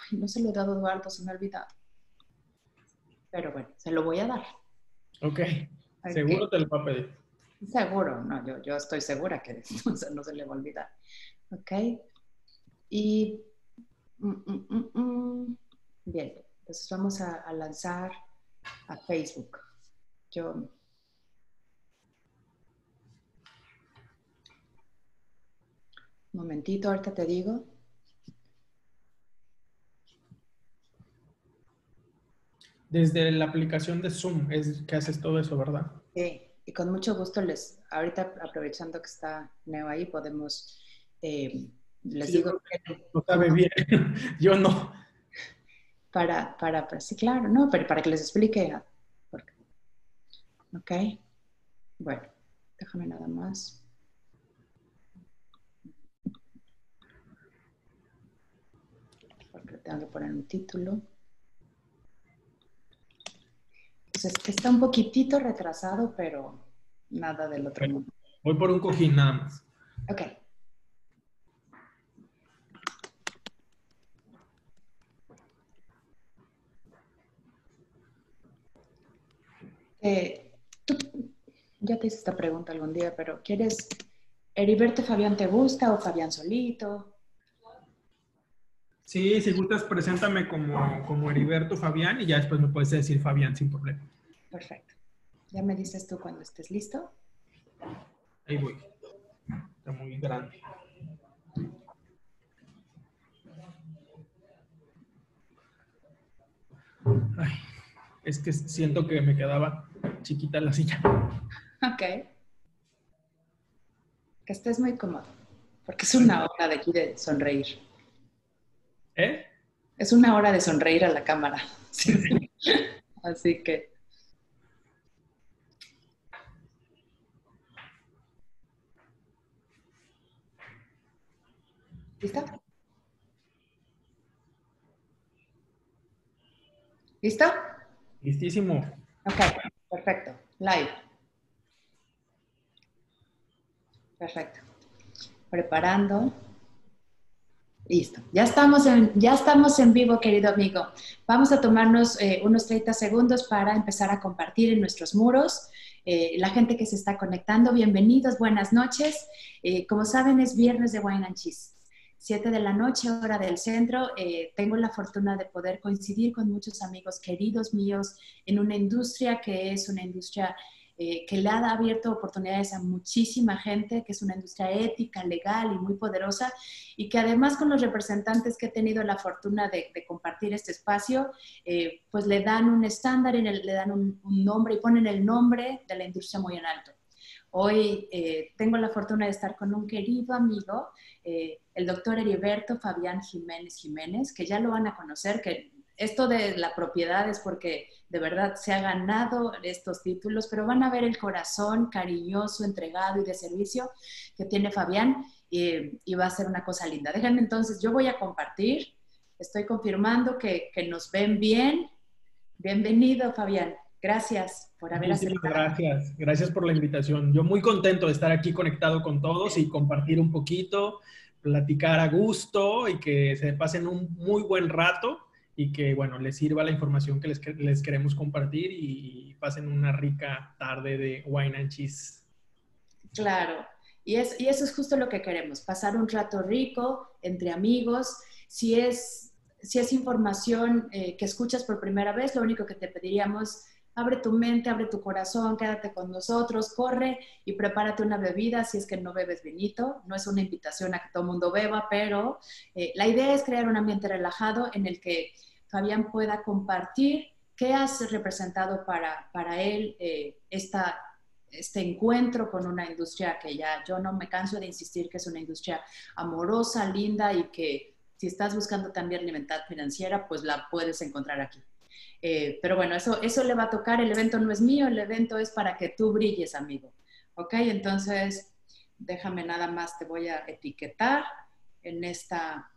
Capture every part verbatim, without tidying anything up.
Ay, no se lo he dado a Eduardo, se me ha olvidado. Pero bueno, se lo voy a dar. Ok. Okay. Seguro te lo va a pedir. Seguro, no, yo, yo estoy segura que no se, no se le va a olvidar. Ok. Y, mm, mm, mm, mm. Bien, entonces vamos a, a lanzar a Facebook. Yo, un momentito, ahorita te digo. Desde la aplicación de Zoom es que haces todo eso, ¿verdad? Sí, y con mucho gusto les, ahorita aprovechando que está Neo ahí, podemos, eh, les Sí, yo digo creo que que, lo que sabe nos, bien. Yo no. para, para, para, sí, claro, no, pero para que les explique. Porque, ok, bueno, déjame nada más. Porque tengo que poner un título. Entonces, está un poquitito retrasado, pero nada del otro Bueno, mundo. voy por un cojín nada más. Ok. Eh, tú, ya te hice esta pregunta algún día, pero ¿quieres Heriberto Fabián te gusta o Fabián solito? Sí, si gustas, preséntame como, como Heriberto Fabián y ya después me puedes decir Fabián sin problema. Perfecto. Ya me dices tú cuando estés listo. Ahí voy. Está muy grande. Ay, es que siento que me quedaba chiquita la silla. Ok. Que estés muy cómodo, porque es una hora de aquí de sonreír. ¿Eh? Es una hora de sonreír a la cámara. Sí. Así que, ¿listo? ¿Listo? Listísimo. Ok, perfecto. Live. Perfecto. Preparando. Listo. Ya estamos en, ya estamos en vivo, querido amigo. Vamos a tomarnos eh, unos treinta segundos para empezar a compartir en nuestros muros. Eh, la gente que se está conectando, bienvenidos, buenas noches. Eh, como saben, es viernes de Wine and Cheese. Siete de la noche, hora del centro. Eh, tengo la fortuna de poder coincidir con muchos amigos queridos míos en una industria que es una industria eh, que le ha abierto oportunidades a muchísima gente, que es una industria ética, legal y muy poderosa, y que además con los representantes que he tenido la fortuna de, de compartir este espacio, eh, pues le dan un estándar, y le dan un, un nombre y ponen el nombre de la industria muy en alto. Hoy eh, tengo la fortuna de estar con un querido amigo, eh, el doctor Heriberto Fabián Jiménez Jiménez, que ya lo van a conocer, que esto de la propiedad es porque de verdad se ha ganado estos títulos, pero van a ver el corazón cariñoso, entregado y de servicio que tiene Fabián, y, y va a ser una cosa linda. Déjenme entonces, yo voy a compartir, estoy confirmando que, que nos ven bien. Bienvenido, Fabián. Gracias por haber Muchísimas aceptado. gracias. Gracias por la invitación. Yo muy contento de estar aquí conectado con todos y compartir un poquito, platicar a gusto y que se pasen un muy buen rato y que, bueno, les sirva la información que les, les queremos compartir y pasen una rica tarde de wine and cheese. Claro, y, es, y eso es justo lo que queremos, pasar un rato rico entre amigos. Si es, si es información eh, que escuchas por primera vez, lo único que te pediríamos, abre tu mente, abre tu corazón, quédate con nosotros, corre y prepárate una bebida si es que no bebes vinito. No es una invitación a que todo el mundo beba, pero eh, la idea es crear un ambiente relajado en el que Fabián pueda compartir qué has representado para, para él eh, esta este encuentro con una industria que ya yo no me canso de insistir que es una industria amorosa, linda, y que si estás buscando también libertad financiera, pues la puedes encontrar aquí. Eh, pero bueno, eso, eso le va a tocar, el evento no es mío, el evento es para que tú brilles, amigo. ¿Ok? Entonces, déjame nada más, te voy a etiquetar en esta,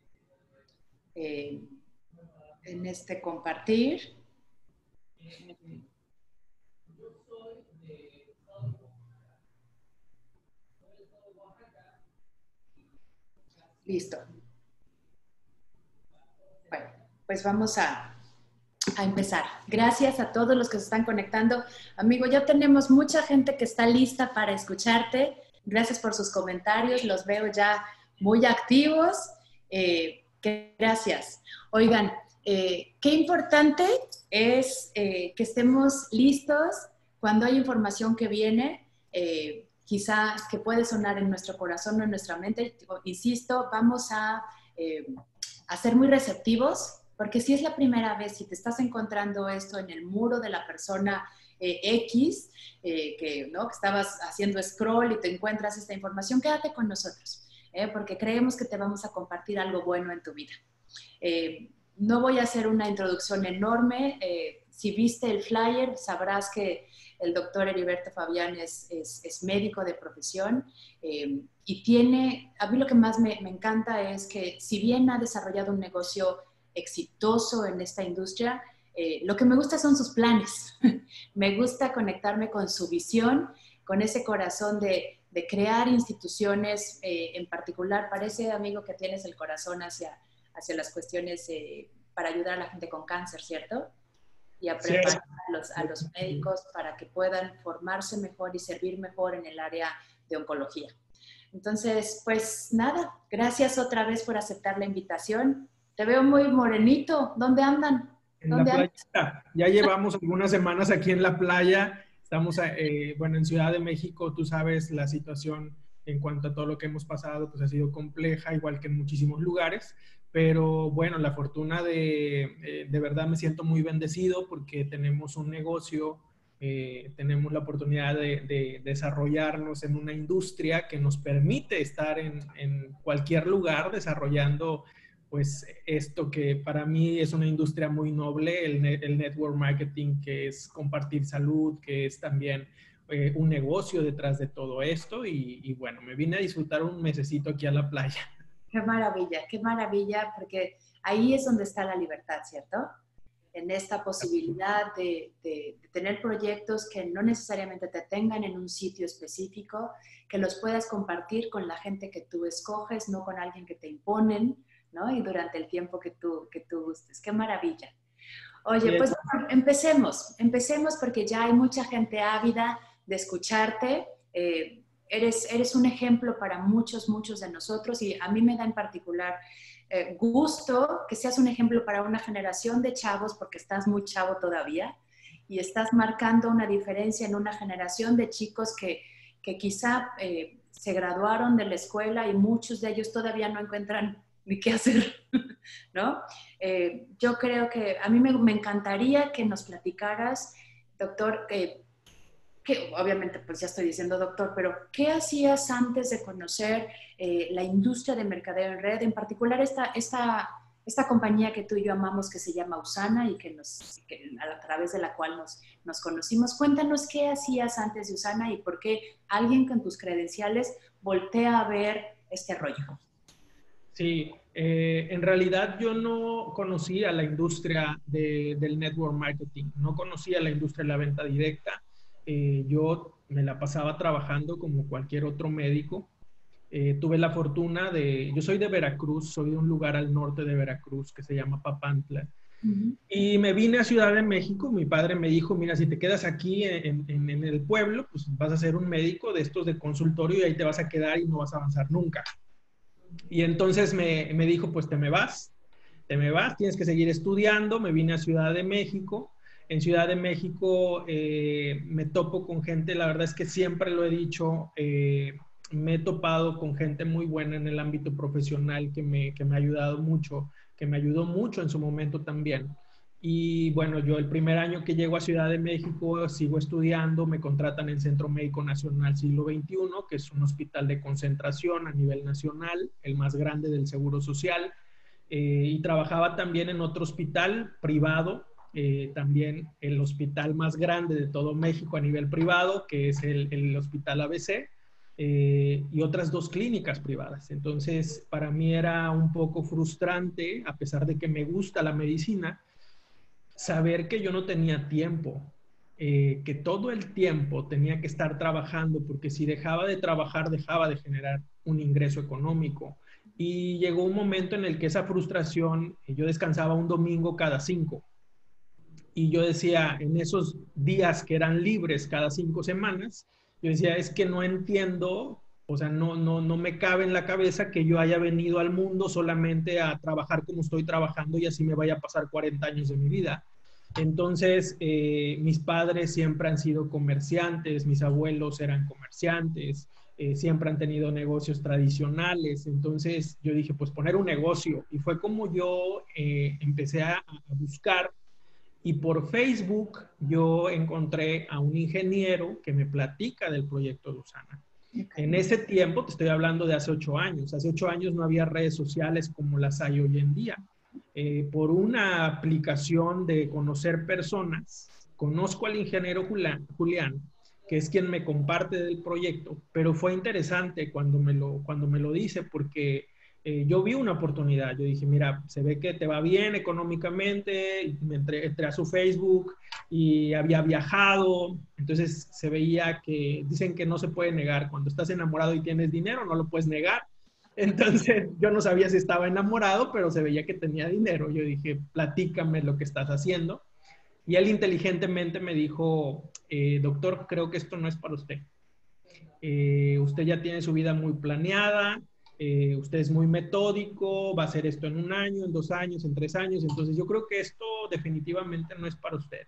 eh, en este compartir. Listo. pues vamos a, a empezar. Gracias a todos los que se están conectando. Amigo, ya tenemos mucha gente que está lista para escucharte. Gracias por sus comentarios, los veo ya muy activos. Eh, gracias. Oigan, eh, qué importante es eh, que estemos listos cuando hay información que viene, eh, quizá que puede sonar en nuestro corazón o en nuestra mente. Insisto, vamos a, eh, a ser muy receptivos, porque si es la primera vez, si te estás encontrando esto en el muro de la persona eh, X, eh, que, ¿no? que estabas haciendo scroll y te encuentras esta información, quédate con nosotros, eh, porque creemos que te vamos a compartir algo bueno en tu vida. Eh, no voy a hacer una introducción enorme. Eh, si viste el flyer, sabrás que el doctor Heriberto Fabián es, es, es médico de profesión eh, y tiene, a mí lo que más me, me encanta es que si bien ha desarrollado un negocio exitoso en esta industria, eh, lo que me gusta son sus planes. Me gusta conectarme con su visión, con ese corazón de, de crear instituciones, eh, en particular, parece, amigo, que tienes el corazón hacia, hacia las cuestiones eh, para ayudar a la gente con cáncer, ¿cierto? Y a preparar sí. a, los, a los médicos para que puedan formarse mejor y servir mejor en el área de oncología. Entonces, pues nada, gracias otra vez por aceptar la invitación. Te veo muy morenito. ¿Dónde andan? En ¿Dónde la playa. Ya llevamos algunas semanas aquí en la playa. Estamos, eh, bueno, en Ciudad de México, tú sabes, la situación en cuanto a todo lo que hemos pasado, pues ha sido compleja, igual que en muchísimos lugares. Pero bueno, la fortuna de, eh, de verdad me siento muy bendecido porque tenemos un negocio, eh, tenemos la oportunidad de, de desarrollarnos en una industria que nos permite estar en, en cualquier lugar desarrollando pues esto que para mí es una industria muy noble, el, net, el network marketing, que es compartir salud, que es también eh, un negocio detrás de todo esto. Y, y bueno, me vine a disfrutar un mesecito aquí a la playa. Qué maravilla, qué maravilla, porque ahí es donde está la libertad, ¿cierto? En esta posibilidad de, de, de tener proyectos que no necesariamente te tengan en un sitio específico, que los puedas compartir con la gente que tú escoges, no con alguien que te imponen, ¿no? Y durante el tiempo que tú, que tú gustes. ¡Qué maravilla! Oye, pues empecemos, empecemos porque ya hay mucha gente ávida de escucharte. Eh, eres, eres un ejemplo para muchos, muchos de nosotros y a mí me da en particular eh, gusto que seas un ejemplo para una generación de chavos porque estás muy chavo todavía y estás marcando una diferencia en una generación de chicos que, que quizá eh, se graduaron de la escuela y muchos de ellos todavía no encuentran ni qué hacer, ¿no? Eh, yo creo que a mí me, me encantaría que nos platicaras, doctor, eh, que obviamente pues ya estoy diciendo doctor, pero ¿qué hacías antes de conocer eh, la industria de mercadeo en red? En particular esta, esta, esta compañía que tú y yo amamos que se llama Usana y que nos, que, a través de la cual nos, nos conocimos. Cuéntanos qué hacías antes de Usana y por qué alguien con tus credenciales voltea a ver este rollo. Sí, eh, en realidad yo no conocía la industria de, del network marketing, no conocía la industria de la venta directa. Eh, yo me la pasaba trabajando como cualquier otro médico. Eh, tuve la fortuna de, yo soy de Veracruz, soy de un lugar al norte de Veracruz que se llama Papantla. Uh-huh. Y me vine a Ciudad de México. Mi padre me dijo, mira, si te quedas aquí en, en, en el pueblo, pues vas a ser un médico de estos de consultorio y ahí te vas a quedar y no vas a avanzar nunca. Y entonces me, me dijo, pues te me vas, te me vas, tienes que seguir estudiando. Me vine a Ciudad de México. En Ciudad de México eh, me topo con gente, la verdad es que siempre lo he dicho, eh, me he topado con gente muy buena en el ámbito profesional que me, que me ha ayudado mucho, que me ayudó mucho en su momento también. Y bueno, yo el primer año que llego a Ciudad de México sigo estudiando, me contratan en Centro Médico Nacional Siglo veintiuno, que es un hospital de concentración a nivel nacional, el más grande del Seguro Social, eh, y trabajaba también en otro hospital privado, eh, también el hospital más grande de todo México a nivel privado, que es el, el Hospital A B C, eh, y otras dos clínicas privadas. Entonces, para mí era un poco frustrante, a pesar de que me gusta la medicina, saber que yo no tenía tiempo, eh, que todo el tiempo tenía que estar trabajando, porque si dejaba de trabajar, dejaba de generar un ingreso económico. Y llegó un momento en el que esa frustración, yo descansaba un domingo cada cinco. Y yo decía, en esos días que eran libres cada cinco semanas, yo decía, es que no entiendo, o sea, no, no, no me cabe en la cabeza que yo haya venido al mundo solamente a trabajar como estoy trabajando y así me vaya a pasar cuarenta años de mi vida. Entonces, eh, mis padres siempre han sido comerciantes, mis abuelos eran comerciantes, eh, siempre han tenido negocios tradicionales. Entonces, yo dije, pues poner un negocio. Y fue como yo eh, empecé a, a buscar. Y por Facebook yo encontré a un ingeniero que me platica del proyecto de Usana. Okay. En ese tiempo, te estoy hablando de hace ocho años, hace ocho años no había redes sociales como las hay hoy en día. Eh, por una aplicación de conocer personas, conozco al ingeniero Julián, Julián, que es quien me comparte del proyecto, pero fue interesante cuando me lo, cuando me lo dice porque Eh, yo vi una oportunidad. Yo dije, mira, se ve que te va bien económicamente. Me entré, entré a su Facebook y había viajado. Entonces se veía que dicen que no se puede negar. Cuando estás enamorado y tienes dinero, no lo puedes negar. Entonces yo no sabía si estaba enamorado, pero se veía que tenía dinero. Yo dije, platícame lo que estás haciendo. Y él inteligentemente me dijo, eh, doctor, creo que esto no es para usted. Eh, usted ya tiene su vida muy planeada. Eh, usted es muy metódico, va a hacer esto en un año, en dos años, en tres años, entonces yo creo que esto definitivamente no es para usted.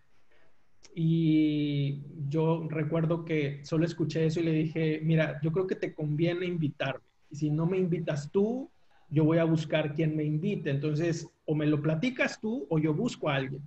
Y yo recuerdo que solo escuché eso y le dije, mira, yo creo que te conviene invitarme, y si no me invitas tú, yo voy a buscar quien me invite, entonces o me lo platicas tú o yo busco a alguien.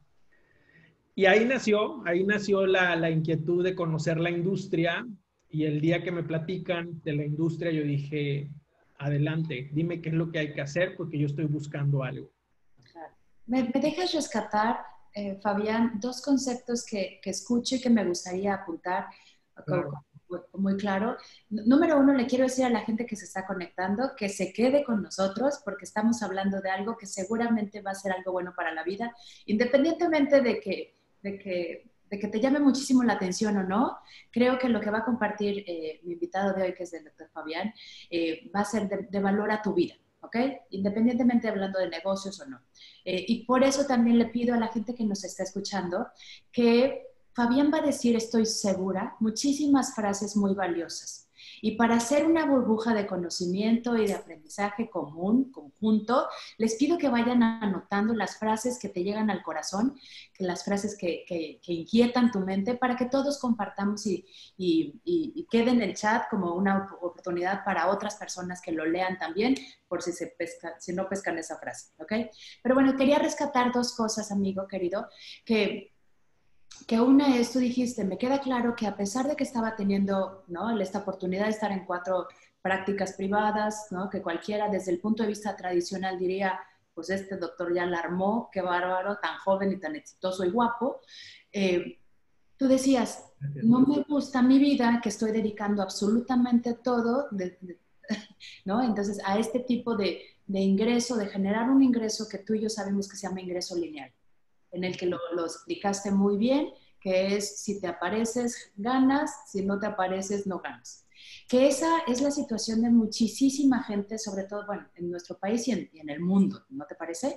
Y ahí nació, ahí nació la, la inquietud de conocer la industria, y el día que me platican de la industria yo dije, adelante, dime qué es lo que hay que hacer porque yo estoy buscando algo. Claro. ¿Me, me dejas rescatar, eh, Fabián, dos conceptos que, que escucho y que me gustaría apuntar claro. Muy, muy claro? Número uno, le quiero decir a la gente que se está conectando que se quede con nosotros porque estamos hablando de algo que seguramente va a ser algo bueno para la vida, independientemente de que, de que de que te llame muchísimo la atención o no. Creo que lo que va a compartir eh, mi invitado de hoy, que es el doctor Fabián, eh, va a ser de, de valor a tu vida, ¿ok? Independientemente hablando de negocios o no. Eh, y por eso también le pido a la gente que nos está escuchando que Fabián va a decir, estoy segura, muchísimas frases muy valiosas. Y para hacer una burbuja de conocimiento y de aprendizaje común, conjunto, les pido que vayan anotando las frases que te llegan al corazón, que las frases que, que, que inquietan tu mente, para que todos compartamos y, y, y, y quede en el chat como una oportunidad para otras personas que lo lean también, por si, se pesca, si no pescan esa frase, ¿ok? Pero bueno, quería rescatar dos cosas, amigo querido, que... que una es, tú dijiste, me queda claro que a pesar de que estaba teniendo, ¿no?, esta oportunidad de estar en cuatro prácticas privadas, ¿no?, que cualquiera desde el punto de vista tradicional diría, pues este doctor ya la armó, qué bárbaro, tan joven y tan exitoso y guapo, eh, tú decías, no me gusta mi vida, que estoy dedicando absolutamente todo, de, de, ¿no? Entonces, a este tipo de, de ingreso, de generar un ingreso que tú y yo sabemos que se llama ingreso lineal, en el que lo, lo explicaste muy bien, que es si te apareces, ganas, si no te apareces, no ganas. Que esa es la situación de muchísima gente, sobre todo, bueno, en nuestro país y en, y en el mundo, ¿no te parece?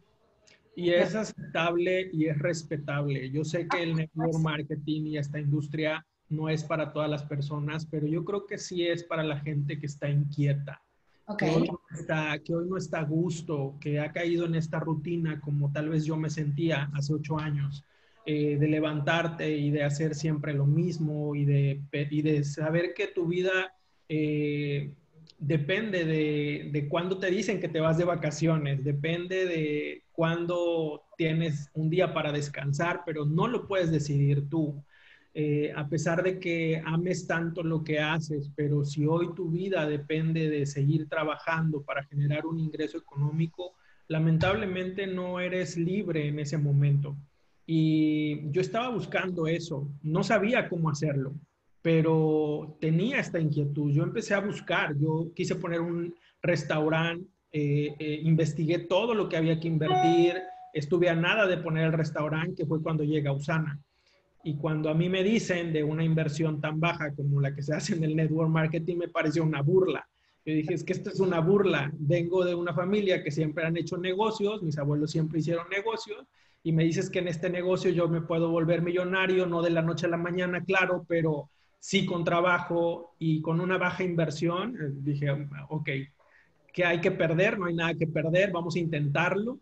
Y es aceptable y es respetable. Yo sé que el network marketing y esta industria no es para todas las personas, pero yo creo que sí es para la gente que está inquieta. Okay. Que, hoy no está, que hoy no está a gusto, que ha caído en esta rutina como tal vez yo me sentía hace ocho años, eh, de levantarte y de hacer siempre lo mismo y de, y de saber que tu vida eh, depende de, de cuándo te dicen que te vas de vacaciones, depende de cuándo tienes un día para descansar, pero no lo puedes decidir tú. Eh, a pesar de que ames tanto lo que haces, pero si hoy tu vida depende de seguir trabajando para generar un ingreso económico, lamentablemente no eres libre en ese momento. Y yo estaba buscando eso, no sabía cómo hacerlo, pero tenía esta inquietud. Yo empecé a buscar, yo quise poner un restaurante, eh, eh, investigué todo lo que había que invertir, estuve a nada de poner el restaurante, que fue cuando llega Usana. Y cuando a mí me dicen de una inversión tan baja como la que se hace en el network marketing, me pareció una burla. Yo dije, es que esto es una burla. Vengo de una familia que siempre han hecho negocios, mis abuelos siempre hicieron negocios, y me dices que en este negocio yo me puedo volver millonario, no de la noche a la mañana, claro, pero sí con trabajo y con una baja inversión. Eh, Dije, ok, ¿qué hay que perder? No hay nada que perder, vamos a intentarlo.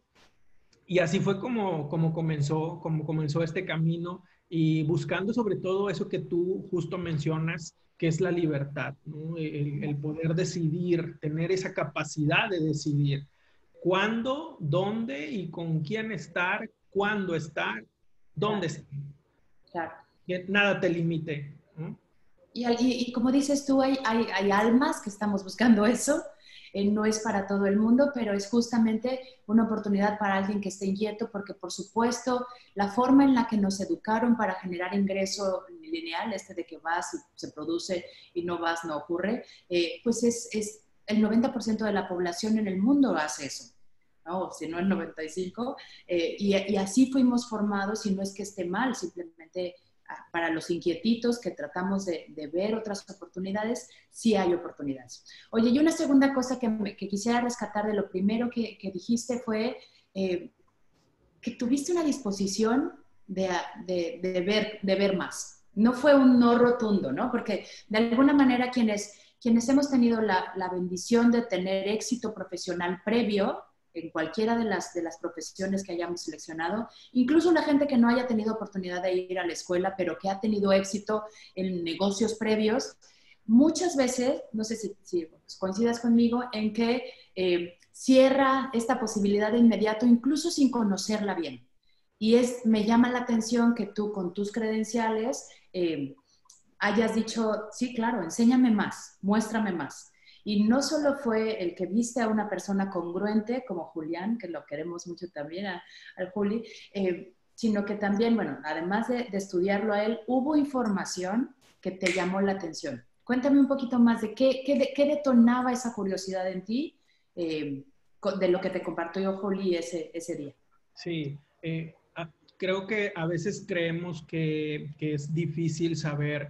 Y así fue como, como, comenzó, como comenzó este camino, y buscando sobre todo eso que tú justo mencionas, que es la libertad, ¿no? El, el poder decidir, tener esa capacidad de decidir cuándo, dónde y con quién estar, cuándo estar, dónde Claro, estar. claro. Que nada te limite, ¿no? Y, y- y como dices tú, hay, hay, hay almas que estamos buscando eso. Eh, no es para todo el mundo, pero es justamente una oportunidad para alguien que esté inquieto, porque por supuesto la forma en la que nos educaron para generar ingreso lineal, este de que vas y se produce y no vas, no ocurre, eh, pues es, es el noventa por ciento de la población en el mundo hace eso. ¿No? Si no el noventa y cinco por ciento, eh, y, y así fuimos formados, y no es que esté mal, simplemente para los inquietitos que tratamos de, de ver otras oportunidades, sí hay oportunidades. Oye, y una segunda cosa que, me, que quisiera rescatar de lo primero que, que dijiste fue eh, que tuviste una disposición de, de, de, ver, de ver más. No fue un no rotundo, ¿no? Porque de alguna manera quienes, quienes hemos tenido la, la bendición de tener éxito profesional previo, en cualquiera de las, de las profesiones que hayamos seleccionado, incluso la gente que no haya tenido oportunidad de ir a la escuela, pero que ha tenido éxito en negocios previos, muchas veces, no sé si, si coincidas conmigo, en que eh, cierra esta posibilidad de inmediato, incluso sin conocerla bien. Y es, me llama la atención que tú con tus credenciales eh, hayas dicho, sí, claro, enséñame más, muéstrame más. Y no solo fue el que viste a una persona congruente como Julián, que lo queremos mucho también a, al Juli, eh, sino que también, bueno, además de, de estudiarlo a él, hubo información que te llamó la atención. Cuéntame un poquito más de qué, qué, de, qué detonaba esa curiosidad en ti, eh, de lo que te compartió Juli ese, ese día. Sí, eh, a, creo que a veces creemos que, que es difícil saber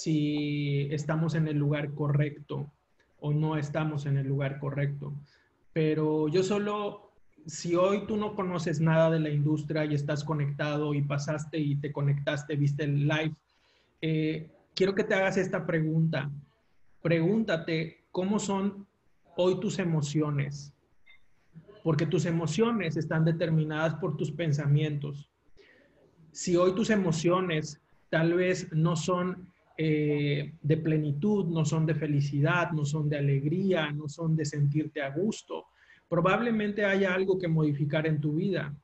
si estamos en el lugar correcto o no estamos en el lugar correcto. Pero yo solo, si hoy tú no conoces nada de la industria y estás conectado y pasaste y te conectaste, viste el live, eh, quiero que te hagas esta pregunta. Pregúntate cómo son hoy tus emociones, porque tus emociones están determinadas por tus pensamientos. Si hoy tus emociones tal vez no son eh, de plenitud, no son de felicidad, no son de alegría, no son de sentirte a gusto, probablemente haya algo que modificar en tu vida.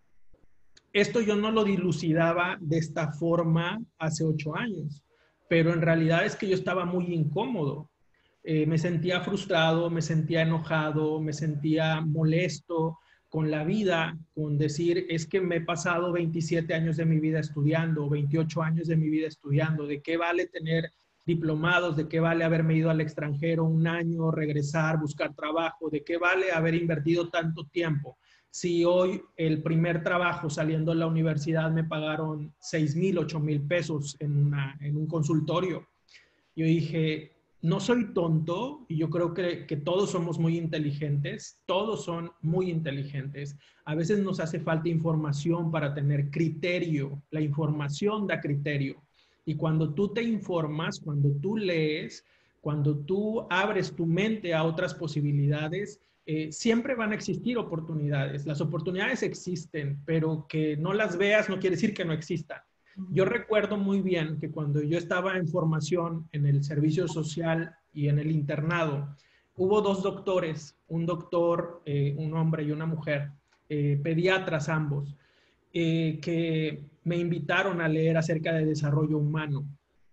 Esto yo no lo dilucidaba de esta forma hace ocho años, pero en realidad es que yo estaba muy incómodo. Eh, me sentía frustrado, me sentía enojado, me sentía molesto con la vida, con decir, es que me he pasado veintisiete años de mi vida estudiando, veintiocho años de mi vida estudiando, ¿de qué vale tener diplomados? ¿De qué vale haberme ido al extranjero un año, regresar, buscar trabajo? ¿De qué vale haber invertido tanto tiempo? Si hoy el primer trabajo saliendo de la universidad me pagaron seis mil, ocho mil pesos en, una, en un consultorio. Yo dije, no soy tonto, y yo creo que, que todos somos muy inteligentes, todos son muy inteligentes. A veces nos hace falta información para tener criterio, la información da criterio. Y cuando tú te informas, cuando tú lees, cuando tú abres tu mente a otras posibilidades, eh, siempre van a existir oportunidades. Las oportunidades existen, pero que no las veas no quiere decir que no existan. Yo recuerdo muy bien que cuando yo estaba en formación en el servicio social y en el internado, hubo dos doctores, un doctor, eh, un hombre y una mujer, eh, pediatras ambos, eh, que me invitaron a leer acerca de desarrollo humano.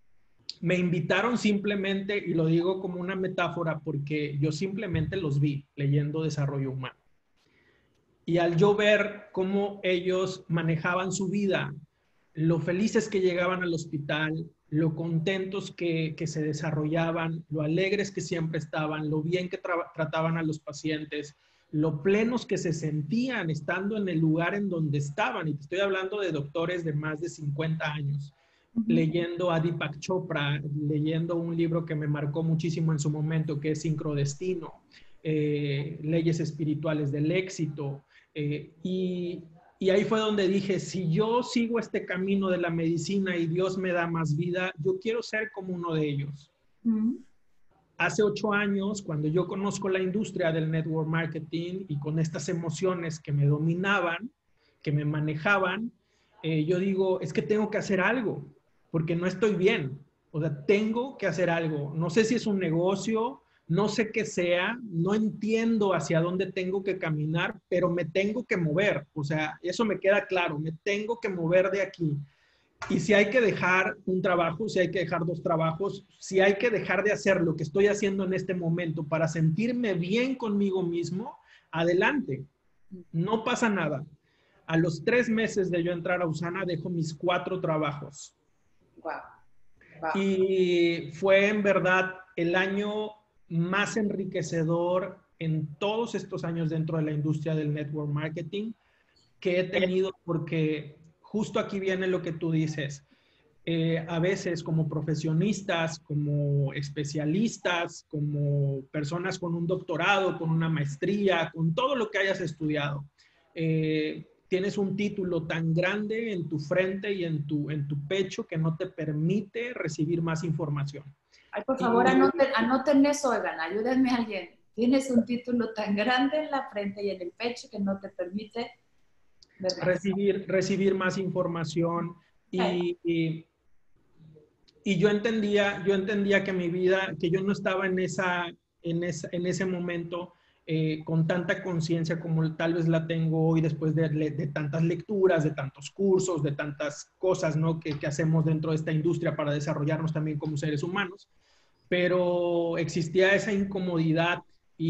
Me invitaron simplemente, y lo digo como una metáfora, porque yo simplemente los vi leyendo desarrollo humano. Y al yo ver cómo ellos manejaban su vida, lo felices que llegaban al hospital, lo contentos que, que se desarrollaban, lo alegres que siempre estaban, lo bien que tra trataban a los pacientes, lo plenos que se sentían estando en el lugar en donde estaban. Y te estoy hablando de doctores de más de cincuenta años. Ujú. leyendo a Deepak Chopra, leyendo un libro que me marcó muchísimo en su momento, que es Sincrodestino, eh, Leyes Espirituales del Éxito. Eh, y, y ahí fue donde dije, si yo sigo este camino de la medicina y Dios me da más vida, yo quiero ser como uno de ellos. Ujú. Hace ocho años, cuando yo conozco la industria del network marketing y con estas emociones que me dominaban, que me manejaban, eh, yo digo, es que tengo que hacer algo, porque no estoy bien. O sea, tengo que hacer algo. No sé si es un negocio, no sé qué sea, no entiendo hacia dónde tengo que caminar, pero me tengo que mover. O sea, eso me queda claro, me tengo que mover de aquí. Y si hay que dejar un trabajo, si hay que dejar dos trabajos, si hay que dejar de hacer lo que estoy haciendo en este momento para sentirme bien conmigo mismo, adelante, no pasa nada. A los tres meses de yo entrar a Usana, dejo mis cuatro trabajos. Wow, wow. Y fue en verdad el año más enriquecedor en todos estos años dentro de la industria del network marketing que he tenido, porque justo aquí viene lo que tú dices. Eh, a veces como profesionistas, como especialistas, como personas con un doctorado, con una maestría, con todo lo que hayas estudiado, eh, tienes un título tan grande en tu frente y en tu, en tu pecho que no te permite recibir más información. Ay, por favor, Y anoten, anoten eso, oigan, ayúdenme a alguien. Tienes un título tan grande en la frente y en el pecho que no te permite ver más. recibir, recibir más información Okay. y, y y yo entendía, yo entendía que mi vida, que yo no estaba en, esa, en, esa, en ese momento eh, con tanta conciencia como tal vez la tengo hoy después de, de, tantas lecturas, de tantos cursos, de tantas cosas, ¿no? que, que hacemos dentro de esta industria para desarrollarnos también como seres humanos. Pero existía esa incomodidad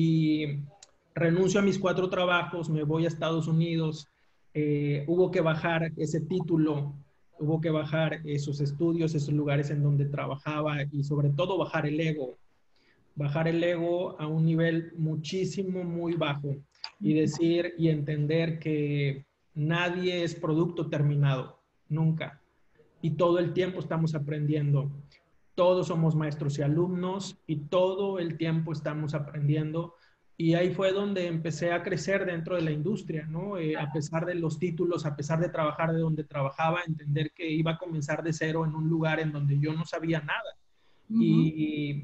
y renuncio a mis cuatro trabajos, me voy a Estados Unidos, eh, hubo que bajar ese título, hubo que bajar esos estudios, esos lugares en donde trabajaba y sobre todo bajar el ego, bajar el ego a un nivel muchísimo, muy bajo y decir y entender que nadie es producto terminado, nunca. Y todo el tiempo estamos aprendiendo. Todos somos maestros y alumnos y todo el tiempo estamos aprendiendo. Y ahí fue donde empecé a crecer dentro de la industria, ¿no? Eh, a pesar de los títulos, a pesar de trabajar de donde trabajaba, entender que iba a comenzar de cero en un lugar en donde yo no sabía nada. Ujú. Y,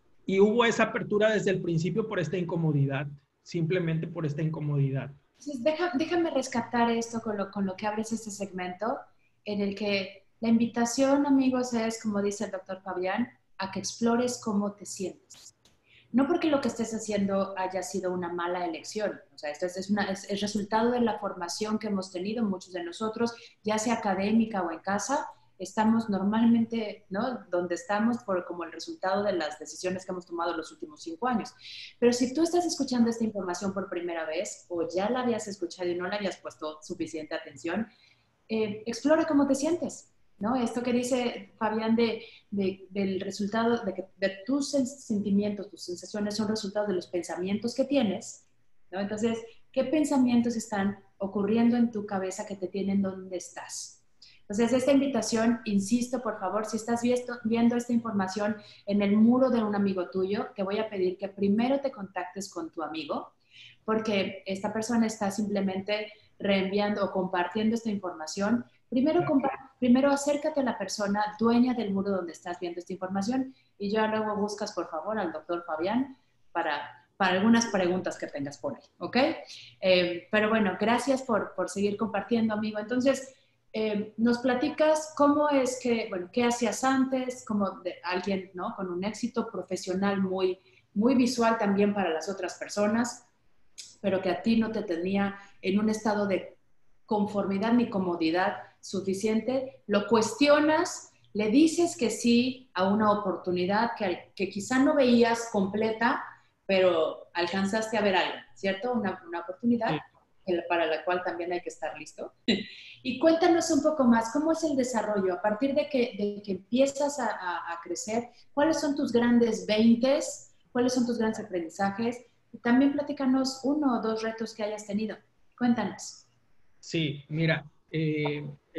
y hubo esa apertura desde el principio por esta incomodidad, simplemente por esta incomodidad. Entonces, deja, déjame rescatar esto con lo, con lo que abres este segmento, en el que la invitación, amigos, es, como dice el doctor Fabián, a que explores cómo te sientes. No porque lo que estés haciendo haya sido una mala elección, o sea, esto es, es, una, es el resultado de la formación que hemos tenido muchos de nosotros, ya sea académica o en casa, estamos normalmente, ¿no? Donde estamos por como el resultado de las decisiones que hemos tomado los últimos cinco años. Pero si tú estás escuchando esta información por primera vez o ya la habías escuchado y no le habías puesto suficiente atención, eh, explora cómo te sientes, ¿no? Esto que dice Fabián de, de, del resultado, de que de tus sentimientos, tus sensaciones son resultado de los pensamientos que tienes, ¿no? Entonces, ¿qué pensamientos están ocurriendo en tu cabeza que te tienen donde estás? Entonces, esta invitación, insisto, por favor, si estás viendo, viendo esta información en el muro de un amigo tuyo, te voy a pedir que primero te contactes con tu amigo, porque esta persona está simplemente reenviando o compartiendo esta información. Primero, primero acércate a la persona dueña del muro donde estás viendo esta información y ya luego buscas, por favor, al doctor Fabián para, para algunas preguntas que tengas por ahí, ¿ok? Eh, pero bueno, gracias por, por seguir compartiendo, amigo. Entonces, eh, nos platicas cómo es que, bueno, qué hacías antes, como de alguien, ¿no? Con un éxito profesional muy, muy visual también para las otras personas, pero que a ti no te tenía en un estado de conformidad ni comodidad suficiente, lo cuestionas, le dices que sí a una oportunidad que, que quizá no veías completa, pero alcanzaste a ver algo, ¿cierto? Una, una oportunidad Sí. para la cual también hay que estar listo. Y cuéntanos un poco más, ¿cómo es el desarrollo? A partir de que, de que empiezas a, a, a crecer, ¿cuáles son tus grandes veintes? ¿Cuáles son tus grandes aprendizajes? Y también platícanos uno o dos retos que hayas tenido. Cuéntanos. Sí, mira, eh, eh,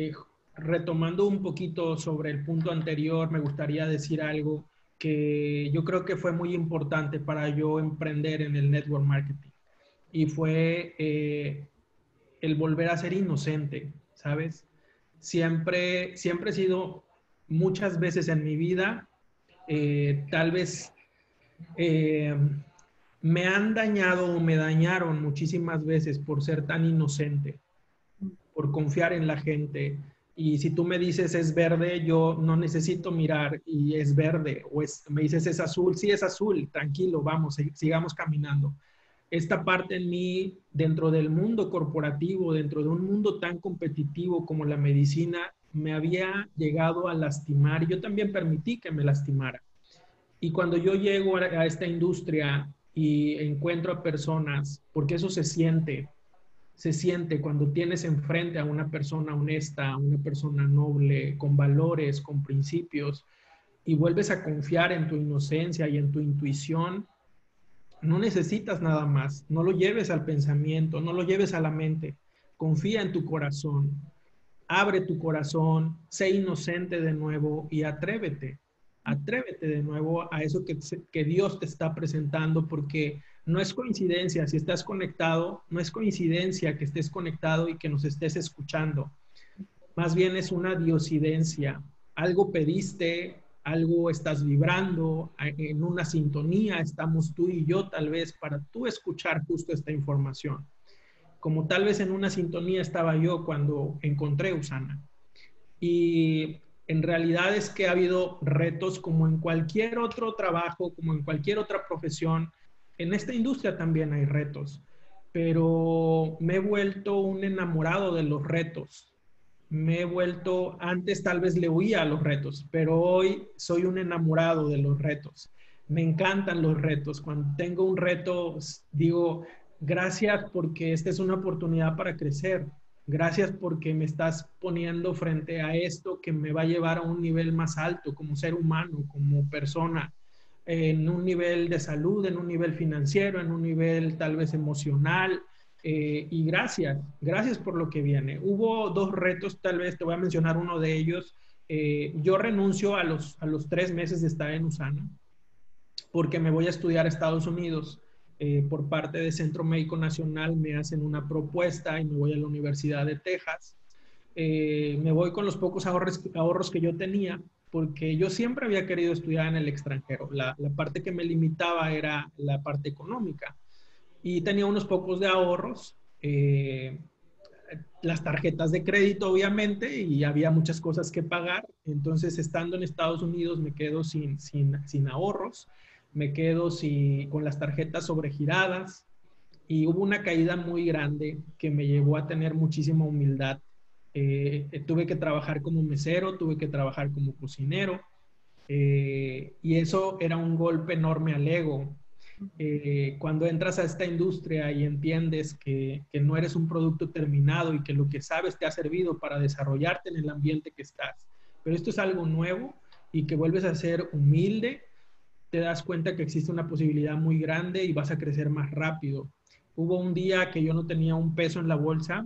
retomando un poquito sobre el punto anterior, me gustaría decir algo que yo creo que fue muy importante para yo emprender en el network marketing. Y fue eh, el volver a ser inocente, ¿sabes? Siempre, siempre he sido, muchas veces en mi vida, eh, tal vez eh, me han dañado o me dañaron muchísimas veces por ser tan inocente, por confiar en la gente. Y si tú me dices es verde, yo no necesito mirar y es verde. O es, me dices es azul, sí es azul, tranquilo, vamos, sigamos caminando. Esta parte en mí, dentro del mundo corporativo, dentro de un mundo tan competitivo como la medicina, me había llegado a lastimar y yo también permití que me lastimara. Y cuando yo llego a, a esta industria y encuentro a personas, porque eso se siente, se siente cuando tienes enfrente a una persona honesta, una persona noble, con valores, con principios, y vuelves a confiar en tu inocencia y en tu intuición, no necesitas nada más, no lo lleves al pensamiento, no lo lleves a la mente, confía en tu corazón, abre tu corazón, sé inocente de nuevo y atrévete, atrévete de nuevo a eso que, que Dios te está presentando, porque no es coincidencia, si estás conectado, no es coincidencia que estés conectado y que nos estés escuchando, más bien es una diosidencia, algo pediste, algo estás vibrando, en una sintonía estamos tú y yo tal vez para tú escuchar justo esta información. Como tal vez en una sintonía estaba yo cuando encontré Usana. Y en realidad es que ha habido retos como en cualquier otro trabajo, como en cualquier otra profesión. En esta industria también hay retos, pero me he vuelto un enamorado de los retos. Me he vuelto, antes tal vez le huía a los retos, pero hoy soy un enamorado de los retos. Me encantan los retos. Cuando tengo un reto, digo, gracias porque esta es una oportunidad para crecer. Gracias porque me estás poniendo frente a esto que me va a llevar a un nivel más alto como ser humano, como persona, en un nivel de salud, en un nivel financiero, en un nivel tal vez emocional. Eh, y gracias, gracias por lo que viene. Hubo dos retos, tal vez te voy a mencionar uno de ellos. Eh, yo renuncio a los, a los tres meses de estar en Usana porque me voy a estudiar a Estados Unidos. Eh, por parte de Centro Médico Nacional me hacen una propuesta y me voy a la Universidad de Texas. Eh, me voy con los pocos ahorros, ahorros que yo tenía, porque yo siempre había querido estudiar en el extranjero. La, la parte que me limitaba era la parte económica. Y tenía unos pocos de ahorros, eh, las tarjetas de crédito obviamente, y había muchas cosas que pagar. Entonces, estando en Estados Unidos, me quedo sin, sin, sin ahorros, me quedo sin, con las tarjetas sobregiradas, y hubo una caída muy grande que me llevó a tener muchísima humildad. Eh, tuve que trabajar como mesero, tuve que trabajar como cocinero, eh, y eso era un golpe enorme al ego. Eh, cuando entras a esta industria y entiendes que, que no eres un producto terminado y que lo que sabes te ha servido para desarrollarte en el ambiente que estás, pero esto es algo nuevo y que vuelves a ser humilde, te das cuenta que existe una posibilidad muy grande y vas a crecer más rápido. Hubo un día que yo no tenía un peso en la bolsa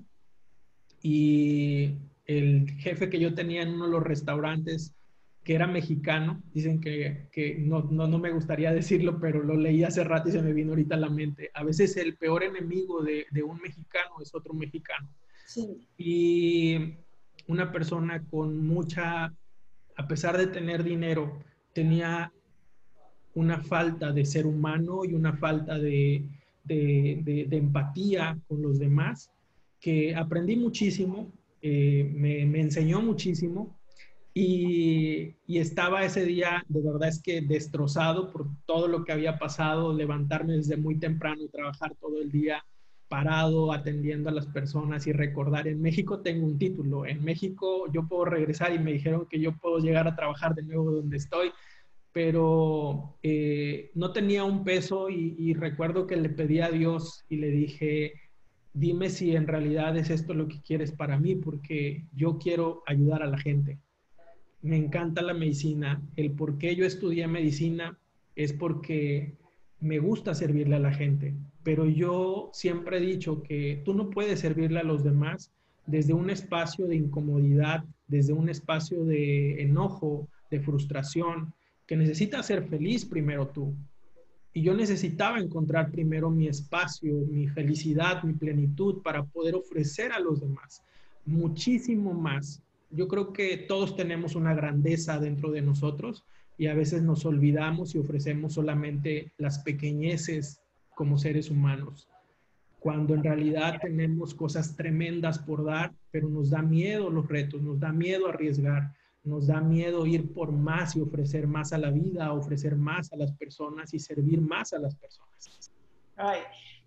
y el jefe que yo tenía en uno de los restaurantes, que era mexicano, dicen que, que no, no, no me gustaría decirlo, pero lo leí hace rato y se me vino ahorita a la mente. A veces el peor enemigo de, de un mexicano es otro mexicano. Sí. Y una persona con mucha, a pesar de tener dinero, tenía una falta de ser humano y una falta de, de, de, de empatía con los demás, que aprendí muchísimo, eh, me, me, enseñó muchísimo, y, y estaba ese día, de verdad es que destrozado por todo lo que había pasado, levantarme desde muy temprano y trabajar todo el día parado, atendiendo a las personas y recordar, en México tengo un título, en México yo puedo regresar y me dijeron que yo puedo llegar a trabajar de nuevo donde estoy, pero eh, no tenía un peso y, y recuerdo que le pedí a Dios y le dije, dime si en realidad es esto lo que quieres para mí, porque yo quiero ayudar a la gente. Me encanta la medicina. El por qué yo estudié medicina es porque me gusta servirle a la gente, pero yo siempre he dicho que tú no puedes servirle a los demás desde un espacio de incomodidad, desde un espacio de enojo, de frustración, que necesitas ser feliz primero tú. Y yo necesitaba encontrar primero mi espacio, mi felicidad, mi plenitud para poder ofrecer a los demás muchísimo más. Yo creo que todos tenemos una grandeza dentro de nosotros y a veces nos olvidamos y ofrecemos solamente las pequeñeces como seres humanos, cuando en realidad tenemos cosas tremendas por dar, pero nos da miedo los retos, nos da miedo arriesgar, nos da miedo ir por más y ofrecer más a la vida, ofrecer más a las personas y servir más a las personas. Ay,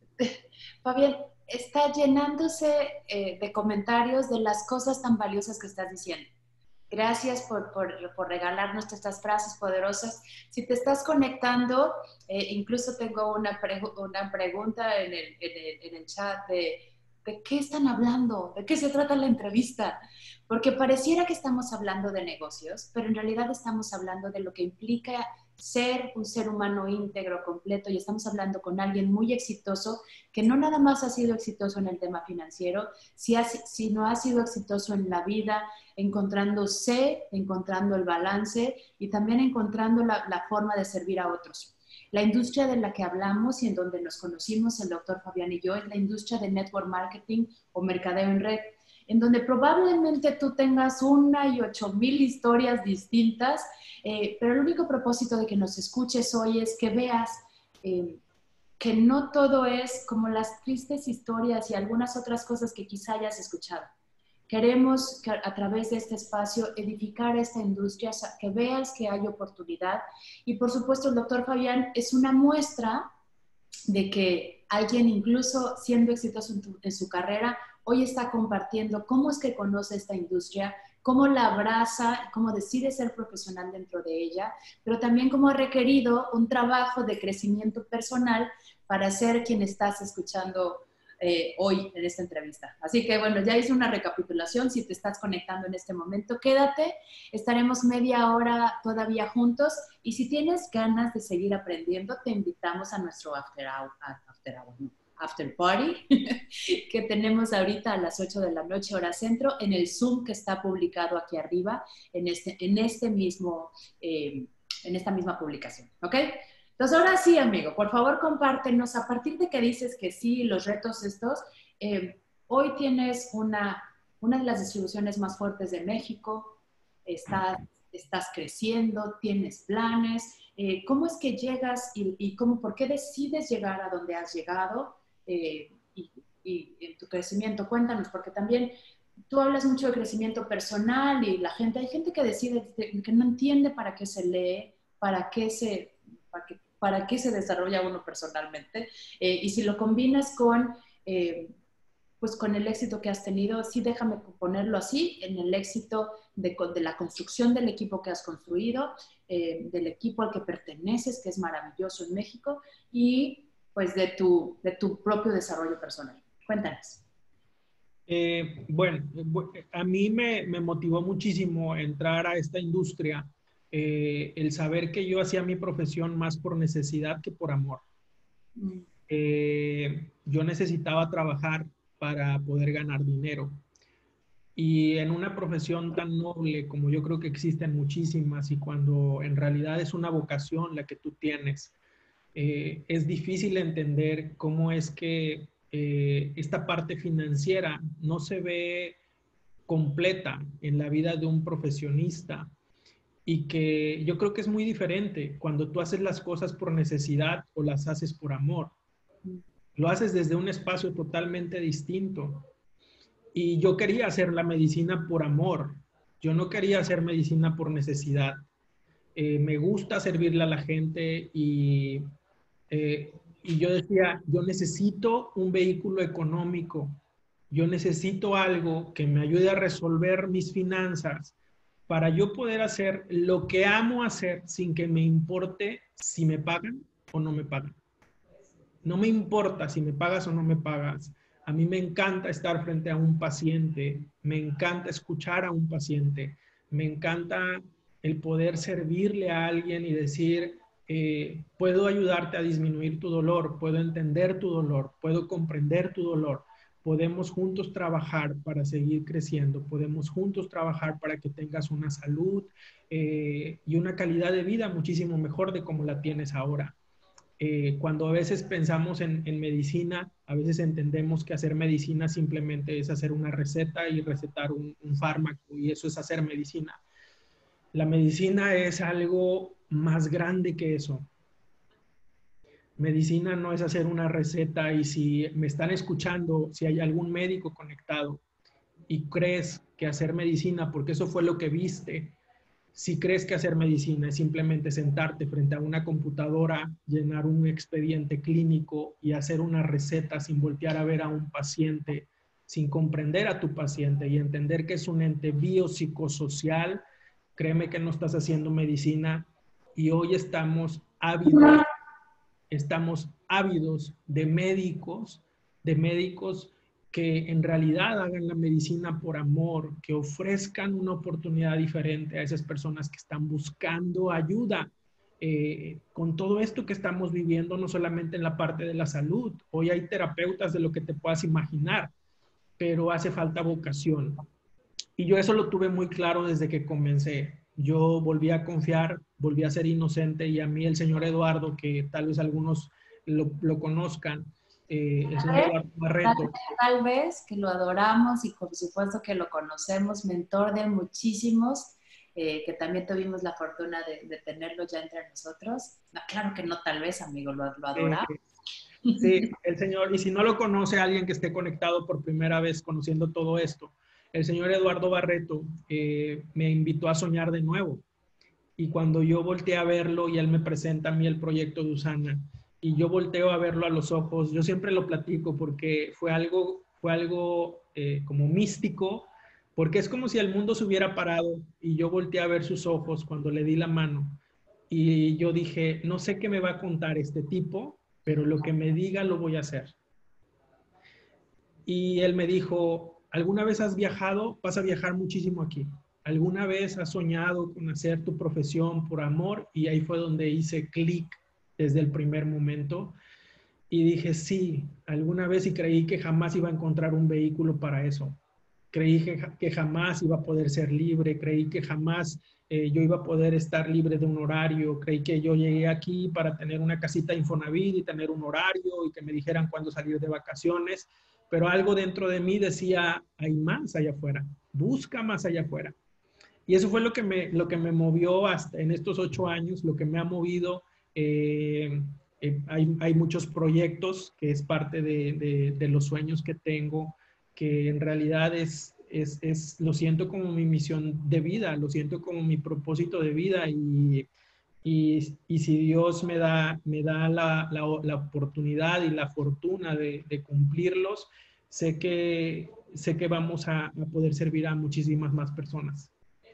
Fabián, está llenándose eh, de comentarios de las cosas tan valiosas que estás diciendo. Gracias por, por, por regalarnos estas frases poderosas. Si te estás conectando, eh, incluso tengo una, pre una pregunta en el, en, el, en el chat de, de qué están hablando, de qué se trata la entrevista. Porque pareciera que estamos hablando de negocios, pero en realidad estamos hablando de lo que implica ser un ser humano íntegro, completo, y estamos hablando con alguien muy exitoso, que no nada más ha sido exitoso en el tema financiero, sino ha sido exitoso en la vida, encontrándose, encontrando el balance y también encontrando la, la forma de servir a otros. La industria de la que hablamos y en donde nos conocimos el doctor Fabián y yo es la industria de network marketing o mercadeo en red, en donde probablemente tú tengas una y ocho mil historias distintas, eh, pero el único propósito de que nos escuches hoy es que veas eh, que no todo es como las tristes historias y algunas otras cosas que quizá hayas escuchado. Queremos que a través de este espacio edificar esta industria, que veas que hay oportunidad. Y por supuesto el doctor Fabián es una muestra de que alguien incluso siendo exitoso en, tu, en su carrera, hoy está compartiendo cómo es que conoce esta industria, cómo la abraza, cómo decide ser profesional dentro de ella, pero también cómo ha requerido un trabajo de crecimiento personal para ser quien estás escuchando eh, hoy en esta entrevista. Así que bueno, ya hice una recapitulación. Si te estás conectando en este momento, quédate. Estaremos media hora todavía juntos y si tienes ganas de seguir aprendiendo, te invitamos a nuestro after hour, after, hour, no, after party que tenemos ahorita a las ocho de la noche hora centro en el Zoom que está publicado aquí arriba en, este, en, este mismo, eh, en esta misma publicación, ¿ok? Entonces, ahora sí, amigo, por favor, compártenos, a partir de que dices que sí, los retos estos, eh, hoy tienes una, una de las distribuciones más fuertes de México, estás, estás creciendo, tienes planes, eh, ¿cómo es que llegas y, y cómo, por qué decides llegar a donde has llegado eh, y, y en tu crecimiento? Cuéntanos, porque también tú hablas mucho de crecimiento personal y la gente, hay gente que decide, que no entiende para qué se lee, para qué se... Para qué, para qué se desarrolla uno personalmente. Eh, y si lo combinas con, eh, pues con el éxito que has tenido, sí déjame ponerlo así, en el éxito de, de la construcción del equipo que has construido, eh, del equipo al que perteneces, que es maravilloso en México, y pues de tu, de tu propio desarrollo personal. Cuéntanos. Eh, bueno, a mí me, me motivó muchísimo entrar a esta industria. Eh, el saber que yo hacía mi profesión más por necesidad que por amor. Mm. Eh, yo necesitaba trabajar para poder ganar dinero. Y en una profesión tan noble como yo creo que existen muchísimas y cuando en realidad es una vocación la que tú tienes, eh, es difícil entender cómo es que eh, esta parte financiera no se ve completa en la vida de un profesionista. Y que yo creo que es muy diferente cuando tú haces las cosas por necesidad o las haces por amor. Lo haces desde un espacio totalmente distinto. Y yo quería hacer la medicina por amor. Yo no quería hacer medicina por necesidad. Eh, me gusta servirle a la gente y, eh, y yo decía, yo necesito un vehículo económico. Yo necesito algo que me ayude a resolver mis finanzas para yo poder hacer lo que amo hacer sin que me importe si me pagan o no me pagan. No me importa si me pagas o no me pagas. A mí me encanta estar frente a un paciente, me encanta escuchar a un paciente, me encanta el poder servirle a alguien y decir, eh, puedo ayudarte a disminuir tu dolor, puedo entender tu dolor, puedo comprender tu dolor, podemos juntos trabajar para seguir creciendo, podemos juntos trabajar para que tengas una salud eh, y una calidad de vida muchísimo mejor de como la tienes ahora. Eh, cuando a veces pensamos en, en medicina, a veces entendemos que hacer medicina simplemente es hacer una receta y recetar un, un fármaco, y eso es hacer medicina. La medicina es algo más grande que eso. Medicina no es hacer una receta, y si me están escuchando, si hay algún médico conectado y crees que hacer medicina, porque eso fue lo que viste, si crees que hacer medicina es simplemente sentarte frente a una computadora, llenar un expediente clínico y hacer una receta sin voltear a ver a un paciente, sin comprender a tu paciente y entender que es un ente biopsicosocial, créeme que no estás haciendo medicina. Y hoy estamos ávidos, estamos ávidos de médicos, de médicos que en realidad hagan la medicina por amor, que ofrezcan una oportunidad diferente a esas personas que están buscando ayuda. Eh, con todo esto que estamos viviendo, no solamente en la parte de la salud, hoy hay terapeutas de lo que te puedas imaginar, pero hace falta vocación. Y yo eso lo tuve muy claro desde que comencé. Yo volví a confiar, volví a ser inocente, y a mí el señor Eduardo, que tal vez algunos lo, lo conozcan, eh, el señor Eduardo Barreto. Tal, tal vez que lo adoramos y por supuesto que lo conocemos, mentor de muchísimos, eh, que también tuvimos la fortuna de, de tenerlo ya entre nosotros. No, claro que no, tal vez, amigo, lo, lo adoramos. Eh, sí, el señor, y si no lo conoce alguien que esté conectado por primera vez conociendo todo esto, el señor Eduardo Barreto eh, me invitó a soñar de nuevo. Y cuando yo volteé a verlo y él me presenta a mí el proyecto de Usana, y yo volteo a verlo a los ojos, yo siempre lo platico porque fue algo, fue algo eh, como místico, porque es como si el mundo se hubiera parado y yo volteé a ver sus ojos cuando le di la mano. Y yo dije, no sé qué me va a contar este tipo, pero lo que me diga lo voy a hacer. Y él me dijo, ¿alguna vez has viajado? Vas a viajar muchísimo aquí. ¿Alguna vez has soñado con hacer tu profesión por amor? Y ahí fue donde hice clic desde el primer momento. Y dije, sí, alguna vez, y creí que jamás iba a encontrar un vehículo para eso. Creí que, que jamás iba a poder ser libre, creí que jamás eh, yo iba a poder estar libre de un horario, creí que yo llegué aquí para tener una casita Infonavit y tener un horario y que me dijeran cuándo salir de vacaciones, pero algo dentro de mí decía, hay más allá afuera, busca más allá afuera. Y eso fue lo que me, lo que me movió hasta en estos ocho años, lo que me ha movido. Eh, eh, hay, hay muchos proyectos que es parte de, de, de los sueños que tengo, que en realidad es, es, es, lo siento como mi misión de vida, lo siento como mi propósito de vida, y, y, y si Dios me da, me da la, la, la oportunidad y la fortuna de, de cumplirlos, sé que, sé que vamos a, a poder servir a muchísimas más personas.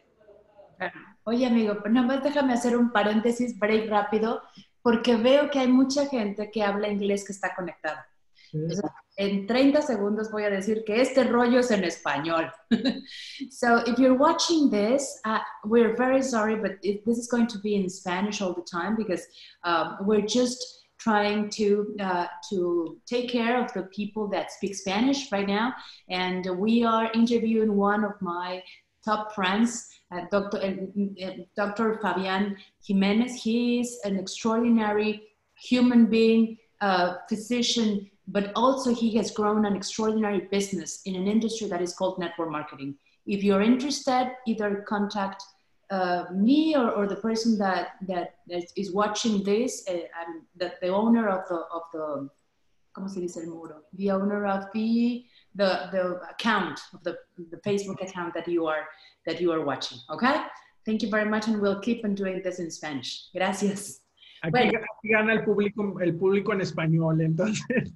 Oye, amigo, pues nada más déjame hacer un paréntesis, break rápido, porque veo que hay mucha gente que habla inglés que está conectada. Entonces, en treinta segundos voy a decir que este rollo es en español. So, if you're watching this, uh, we're very sorry, but it, this is going to be in Spanish all the time because um, we're just trying to uh, to take care of the people that speak Spanish right now, and we are interviewing one of my top friends, uh, Doctor Uh, Doctor Fabian Jimenez. He is an extraordinary human being, uh, physician, but also he has grown an extraordinary business in an industry that is called network marketing. If you're interested, either contact uh, me or, or the person that, that is watching this, uh, I'm the, the owner of the, of the, ¿cómo se dice el muro? The owner of the, the, the account, of the, the Facebook account that you are, that you are watching, okay? Thank you very much, and we'll keep on doing this in Spanish. Gracias. Aquí, Bueno. aquí gana el público, el público en español, entonces.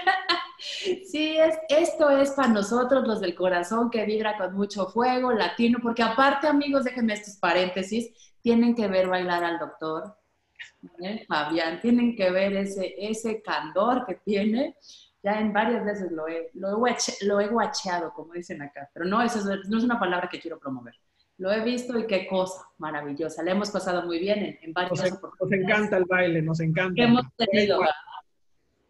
Sí, es, esto es para nosotros, los del corazón, que vibra con mucho fuego, latino, porque aparte, amigos, déjenme estos paréntesis, tienen que ver bailar al doctor, ¿eh? Fabián, tienen que ver ese, ese candor que tiene. Ya en varias veces lo he, lo he, lo he guacheado, como dicen acá, pero no, eso es, no es una palabra que quiero promover. Lo he visto y qué cosa maravillosa. Le hemos pasado muy bien en, en varias nos, oportunidades. Nos encanta el baile, nos encanta. Que hemos tenido.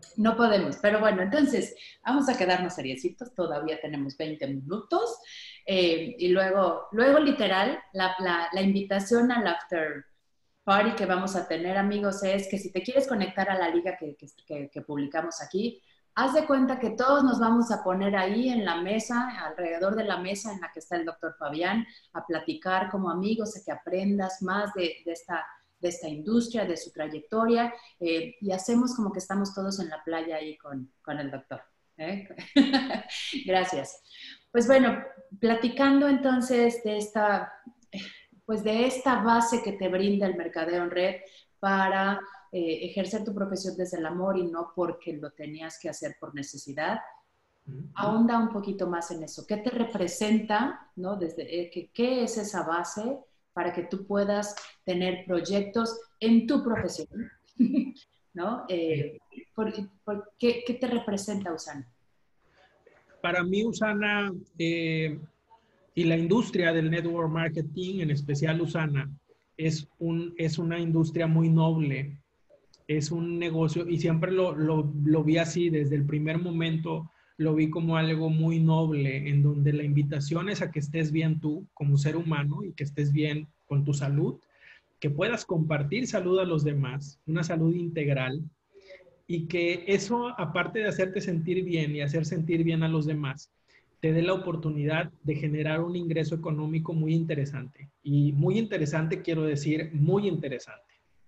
No podemos, pero bueno, entonces vamos a quedarnos seriecitos, todavía tenemos veinte minutos eh, y luego, luego literal, la, la, la invitación al after party que vamos a tener, amigos, es que si te quieres conectar a la liga que, que, que, que publicamos aquí, haz de cuenta que todos nos vamos a poner ahí en la mesa, alrededor de la mesa en la que está el doctor Fabián, a platicar como amigos, a que aprendas más de, de esta de esta industria, de su trayectoria, eh, y hacemos como que estamos todos en la playa ahí con, con el doctor. ¿eh? Gracias. Pues bueno, platicando entonces de esta, pues de esta base que te brinda el mercadeo en red para eh, ejercer tu profesión desde el amor y no porque lo tenías que hacer por necesidad. Ahonda un poquito más en eso. ¿Qué te representa, ¿no? Desde, eh, que, ¿qué es esa base para que tú puedas tener proyectos en tu profesión? ¿No? Eh, por, por, ¿qué, ¿Qué te representa Usana? Para mí, Usana eh, y la industria del network marketing, en especial Usana, es, un, es una industria muy noble. Es un negocio, y siempre lo, lo, lo vi así, desde el primer momento lo vi como algo muy noble, en donde la invitación es a que estés bien tú como ser humano y que estés bien con tu salud, que puedas compartir salud a los demás, una salud integral, y que eso, aparte de hacerte sentir bien y hacer sentir bien a los demás, te dé la oportunidad de generar un ingreso económico muy interesante. Y muy interesante, quiero decir, muy interesante.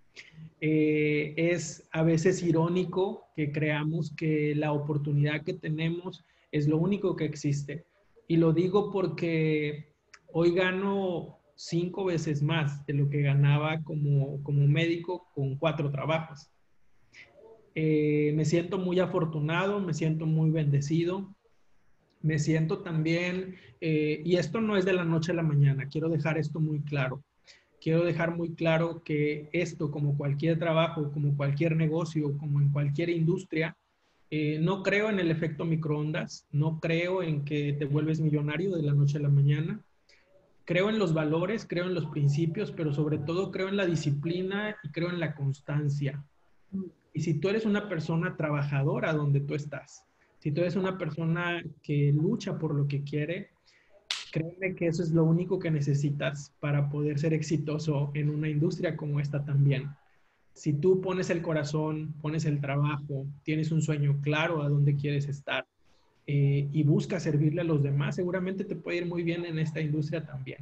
Eh, es a veces irónico que creamos que la oportunidad que tenemos es lo único que existe. Y lo digo porque hoy gano cinco veces más de lo que ganaba como, como médico con cuatro trabajos. Eh, me siento muy afortunado, me siento muy bendecido, me siento también, eh, y esto no es de la noche a la mañana, quiero dejar esto muy claro. Quiero dejar muy claro que esto, como cualquier trabajo, como cualquier negocio, como en cualquier industria, eh, no creo en el efecto microondas, no creo en que te vuelves millonario de la noche a la mañana. Creo en los valores, creo en los principios, pero sobre todo creo en la disciplina y creo en la constancia. Y si tú eres una persona trabajadora donde tú estás, si tú eres una persona que lucha por lo que quiere, créeme que eso es lo único que necesitas para poder ser exitoso en una industria como esta también. Si tú pones el corazón, pones el trabajo, tienes un sueño claro a dónde quieres estar eh, y buscas servirle a los demás, seguramente te puede ir muy bien en esta industria también.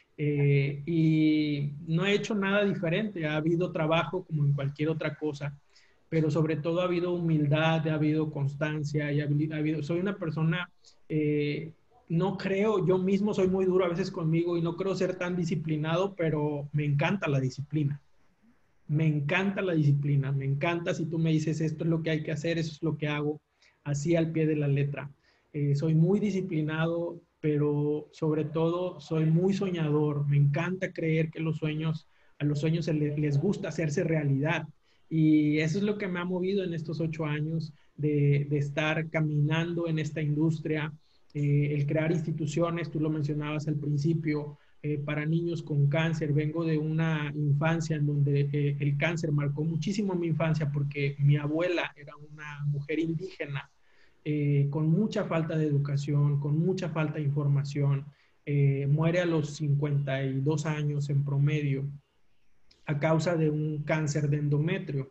Eh, y no he hecho nada diferente, ha habido trabajo como en cualquier otra cosa, pero sobre todo ha habido humildad, ha habido constancia, y ha habido, soy una persona, eh, no creo, yo mismo soy muy duro a veces conmigo y no creo ser tan disciplinado, pero me encanta la disciplina. Me encanta la disciplina, me encanta si tú me dices esto es lo que hay que hacer, eso es lo que hago, así al pie de la letra. Eh, soy muy disciplinado, pero sobre todo soy muy soñador. Me encanta creer que los sueños, a los sueños se les, les gusta hacerse realidad. Y eso es lo que me ha movido en estos ocho años de, de estar caminando en esta industria, eh, el crear instituciones, tú lo mencionabas al principio, eh, para niños con cáncer. Vengo de una infancia en donde eh, el cáncer marcó muchísimo mi infancia porque mi abuela era una mujer indígena eh, con mucha falta de educación, con mucha falta de información. Eh, muere a los cincuenta y dos años en promedio a causa de un cáncer de endometrio,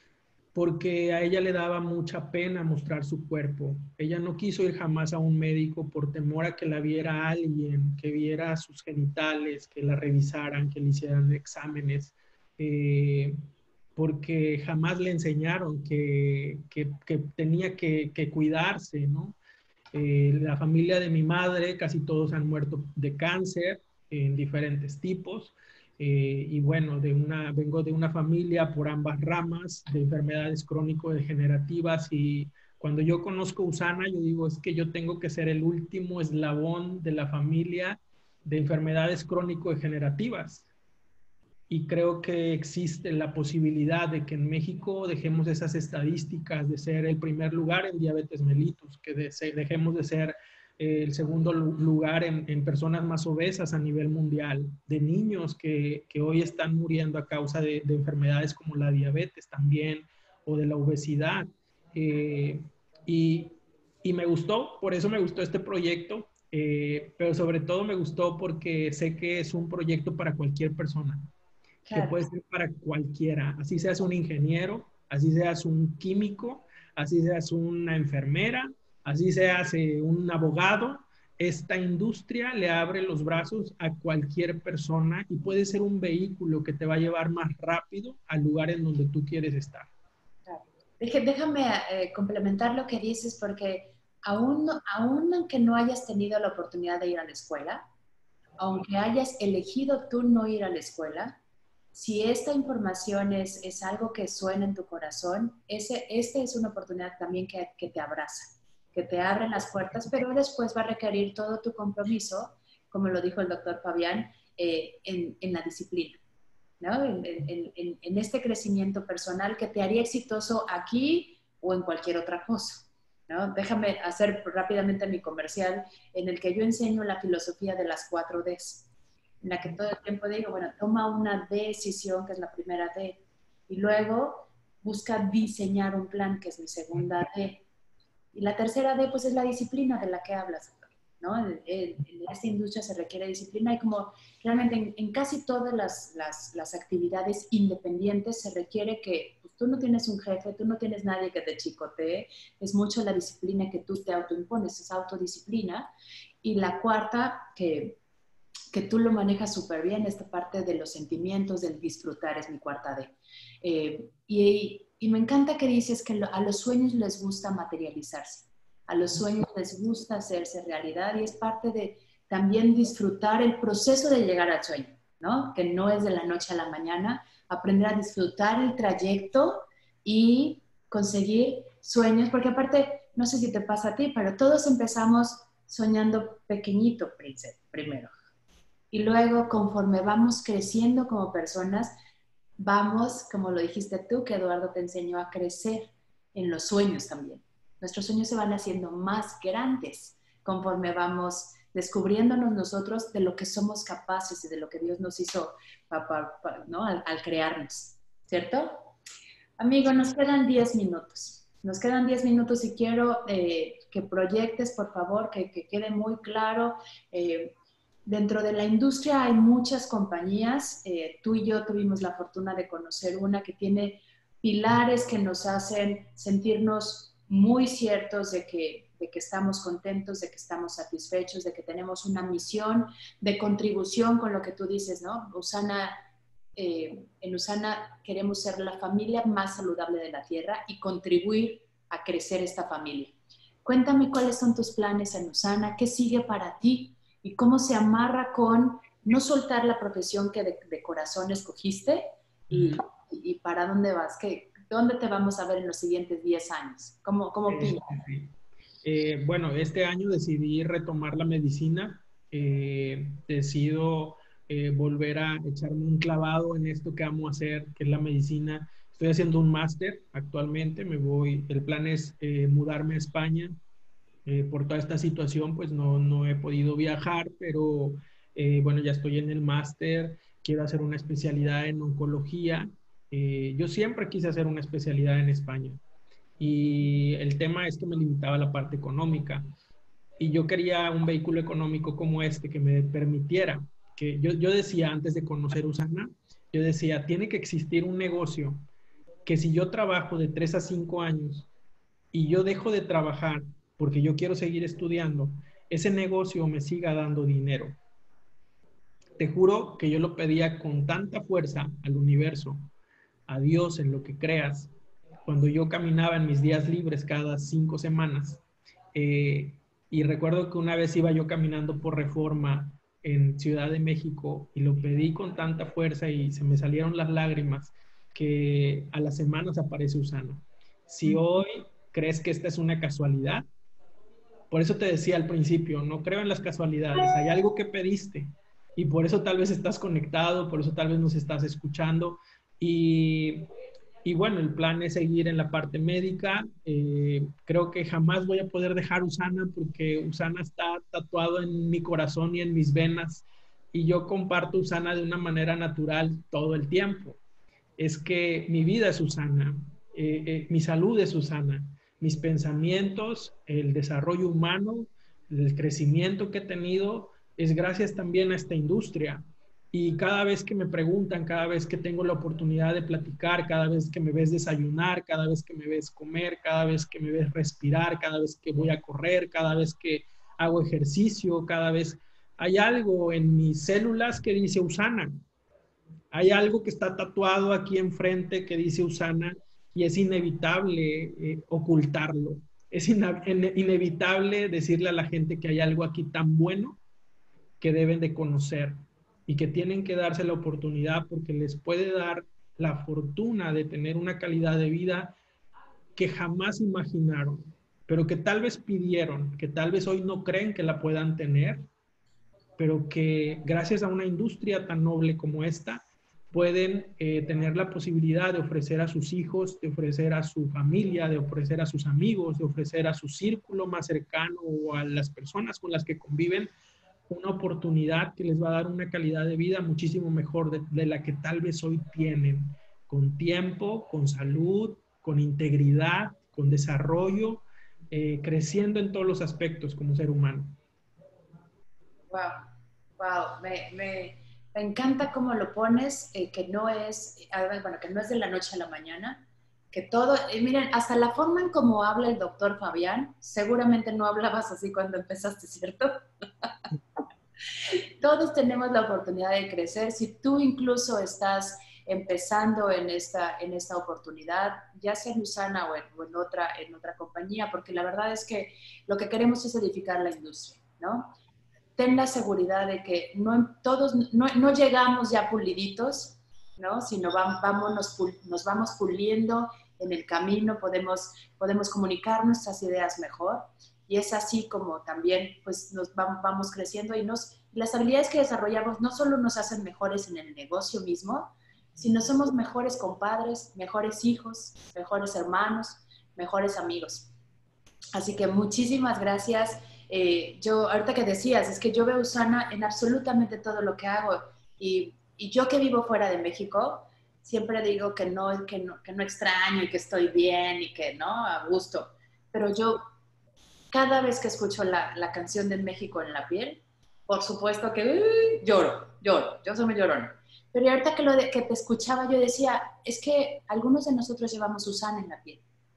porque a ella le daba mucha pena mostrar su cuerpo. Ella no quiso ir jamás a un médico por temor a que la viera alguien, que viera sus genitales, que la revisaran, que le hicieran exámenes, eh, porque jamás le enseñaron que, que, que tenía que, que cuidarse, ¿no? Eh, la familia de mi madre, casi todos han muerto de cáncer en diferentes tipos. Eh, y bueno, de una, vengo de una familia por ambas ramas de enfermedades crónico-degenerativas, y cuando yo conozco Usana, yo digo, es que yo tengo que ser el último eslabón de la familia de enfermedades crónico-degenerativas. Y creo que existe la posibilidad de que en México dejemos esas estadísticas de ser el primer lugar en diabetes mellitus, que de, dejemos de ser eh, el segundo lugar en, en personas más obesas a nivel mundial, de niños que, que hoy están muriendo a causa de, de enfermedades como la diabetes también, o de la obesidad. Eh, y, y me gustó, por eso me gustó este proyecto, eh, pero sobre todo me gustó porque sé que es un proyecto para cualquier persona, que Claro. puede ser para cualquiera, así seas un ingeniero, así seas un químico, así seas una enfermera, así seas eh, un abogado. Esta industria le abre los brazos a cualquier persona y puede ser un vehículo que te va a llevar más rápido al lugar en donde tú quieres estar. Claro. Deje- Déjame eh, complementar lo que dices porque aún, no- aún aunque no hayas tenido la oportunidad de ir a la escuela, aunque hayas elegido tú no ir a la escuela, si esta información es, es algo que suena en tu corazón, ese, esta es una oportunidad también que, que te abraza, que te abre las puertas, pero después va a requerir todo tu compromiso, como lo dijo el doctor Fabián, eh, en, en la disciplina. ¿No? En, en, en, en este crecimiento personal que te haría exitoso aquí o en cualquier otra cosa. ¿No? Déjame hacer rápidamente mi comercial en el que yo enseño la filosofía de las cuatro Ds, en la que todo el tiempo digo, bueno, toma una decisión, que es la primera D, y luego busca diseñar un plan, que es mi segunda D. Y la tercera D, pues es la disciplina de la que hablas, ¿no? En, en, en esta industria se requiere disciplina y como realmente en, en casi todas las, las, las, actividades independientes se requiere que pues, tú no tienes un jefe, tú no tienes nadie que te chicotee, es mucho la disciplina que tú te autoimpones, es autodisciplina. Y la cuarta, que, que tú lo manejas súper bien, esta parte de los sentimientos, del disfrutar, es mi cuarta D. Eh, y, y me encanta que dices que a los sueños les gusta materializarse, a los sueños les gusta hacerse realidad y es parte de también disfrutar el proceso de llegar al sueño, ¿no? Que no es de la noche a la mañana, aprender a disfrutar el trayecto y conseguir sueños, porque aparte, no sé si te pasa a ti, pero todos empezamos soñando pequeñito, Princess, primero. Y luego, conforme vamos creciendo como personas, vamos, como lo dijiste tú, que Eduardo te enseñó a crecer en los sueños también. Nuestros sueños se van haciendo más grandes conforme vamos descubriéndonos nosotros de lo que somos capaces y de lo que Dios nos hizo pa, pa, pa, ¿no? al, al crearnos, ¿cierto? Amigo, nos quedan diez minutos. Nos quedan diez minutos y quiero eh, que proyectes, por favor, que, que quede muy claro. Eh, dentro de la industria hay muchas compañías. Eh, tú y yo tuvimos la fortuna de conocer una que tiene pilares que nos hacen sentirnos muy ciertos de que, de que estamos contentos, de que estamos satisfechos, de que tenemos una misión de contribución con lo que tú dices, ¿no? Usana, eh, en Usana queremos ser la familia más saludable de la Tierra y contribuir a crecer esta familia. Cuéntame cuáles son tus planes en Usana, qué sigue para ti y cómo se amarra con no soltar la profesión que de, de corazón escogiste y, y, y para dónde vas, ¿Qué, dónde te vamos a ver en los siguientes diez años, cómo, cómo Eh, pinta. sí. Eh, bueno, este año decidí retomar la medicina, eh, decido eh, volver a echarme un clavado en esto que amo hacer, que es la medicina. Estoy haciendo un máster actualmente, me voy, el plan es eh, mudarme a España. Eh, por toda esta situación, pues no, no he podido viajar, pero eh, bueno, ya estoy en el máster, quiero hacer una especialidad en oncología. Eh, yo siempre quise hacer una especialidad en España y el tema es que me limitaba la parte económica y yo quería un vehículo económico como este que me permitiera, que yo, yo decía antes de conocer Usana, yo decía, tiene que existir un negocio que si yo trabajo de tres a cinco años y yo dejo de trabajar porque yo quiero seguir estudiando, ese negocio me siga dando dinero. Te juro que yo lo pedía con tanta fuerza al universo, a Dios, en lo que creas, cuando yo caminaba en mis días libres cada cinco semanas. Eh, y recuerdo que una vez iba yo caminando por Reforma en Ciudad de México y lo pedí con tanta fuerza y se me salieron las lágrimas que a las semanas aparece Usana. Si hoy crees que esta es una casualidad, por eso te decía al principio, no creo en las casualidades, hay algo que pediste y por eso tal vez estás conectado, por eso tal vez nos estás escuchando y, y bueno, el plan es seguir en la parte médica. Eh, creo que jamás voy a poder dejar Usana porque Usana está tatuado en mi corazón y en mis venas y yo comparto Usana de una manera natural todo el tiempo. Es que mi vida es Usana, eh, eh, mi salud es Usana. mis pensamientos, el desarrollo humano, el crecimiento que he tenido, es gracias también a esta industria. Y cada vez que me preguntan, cada vez que tengo la oportunidad de platicar, cada vez que me ves desayunar, cada vez que me ves comer, cada vez que me ves respirar, cada vez que voy a correr, cada vez que hago ejercicio, cada vez hay algo en mis células que dice Usana. Hay algo que está tatuado aquí enfrente que dice Usana y es inevitable eh, ocultarlo. Es ina inevitable decirle a la gente que hay algo aquí tan bueno que deben de conocer y que tienen que darse la oportunidad porque les puede dar la fortuna de tener una calidad de vida que jamás imaginaron, pero que tal vez pidieron, que tal vez hoy no creen que la puedan tener, pero que gracias a una industria tan noble como esta, pueden eh, tener la posibilidad de ofrecer a sus hijos, de ofrecer a su familia, de ofrecer a sus amigos, de ofrecer a su círculo más cercano o a las personas con las que conviven una oportunidad que les va a dar una calidad de vida muchísimo mejor de, de la que tal vez hoy tienen, con tiempo, con salud, con integridad, con desarrollo, eh, creciendo en todos los aspectos como ser humano. Wow, wow, me, me, me encanta cómo lo pones, eh, que no es, bueno, que no es de la noche a la mañana, que todo, eh, miren, hasta la forma en cómo habla el doctor Fabián, seguramente no hablabas así cuando empezaste, ¿cierto? Todos tenemos la oportunidad de crecer. Si tú incluso estás empezando en esta, en esta oportunidad, ya sea en Usana o en, o en, otra, en otra compañía, porque la verdad es que lo que queremos es edificar la industria, ¿no? Ten la seguridad de que no, todos, no, no llegamos ya puliditos, ¿no? Sino vamos, vámonos, nos vamos puliendo en el camino, podemos, podemos comunicar nuestras ideas mejor y es así como también pues, nos vamos, vamos creciendo y nos, las habilidades que desarrollamos no solo nos hacen mejores en el negocio mismo, sino somos mejores compadres, mejores hijos, mejores hermanos, mejores amigos. Así que muchísimas gracias. Eh, yo, ahorita que decías, es que yo veo Usana en absolutamente todo lo que hago y, y yo que vivo fuera de México, siempre digo que no, que, no, que no extraño y que estoy bien y que no, a gusto. Pero yo, cada vez que escucho la, la canción de México en la piel, por supuesto que uh, lloro, lloro, yo soy muy llorona. Pero ahorita que, lo de, que te escuchaba, yo decía, es que algunos de nosotros llevamos Usana en la piel.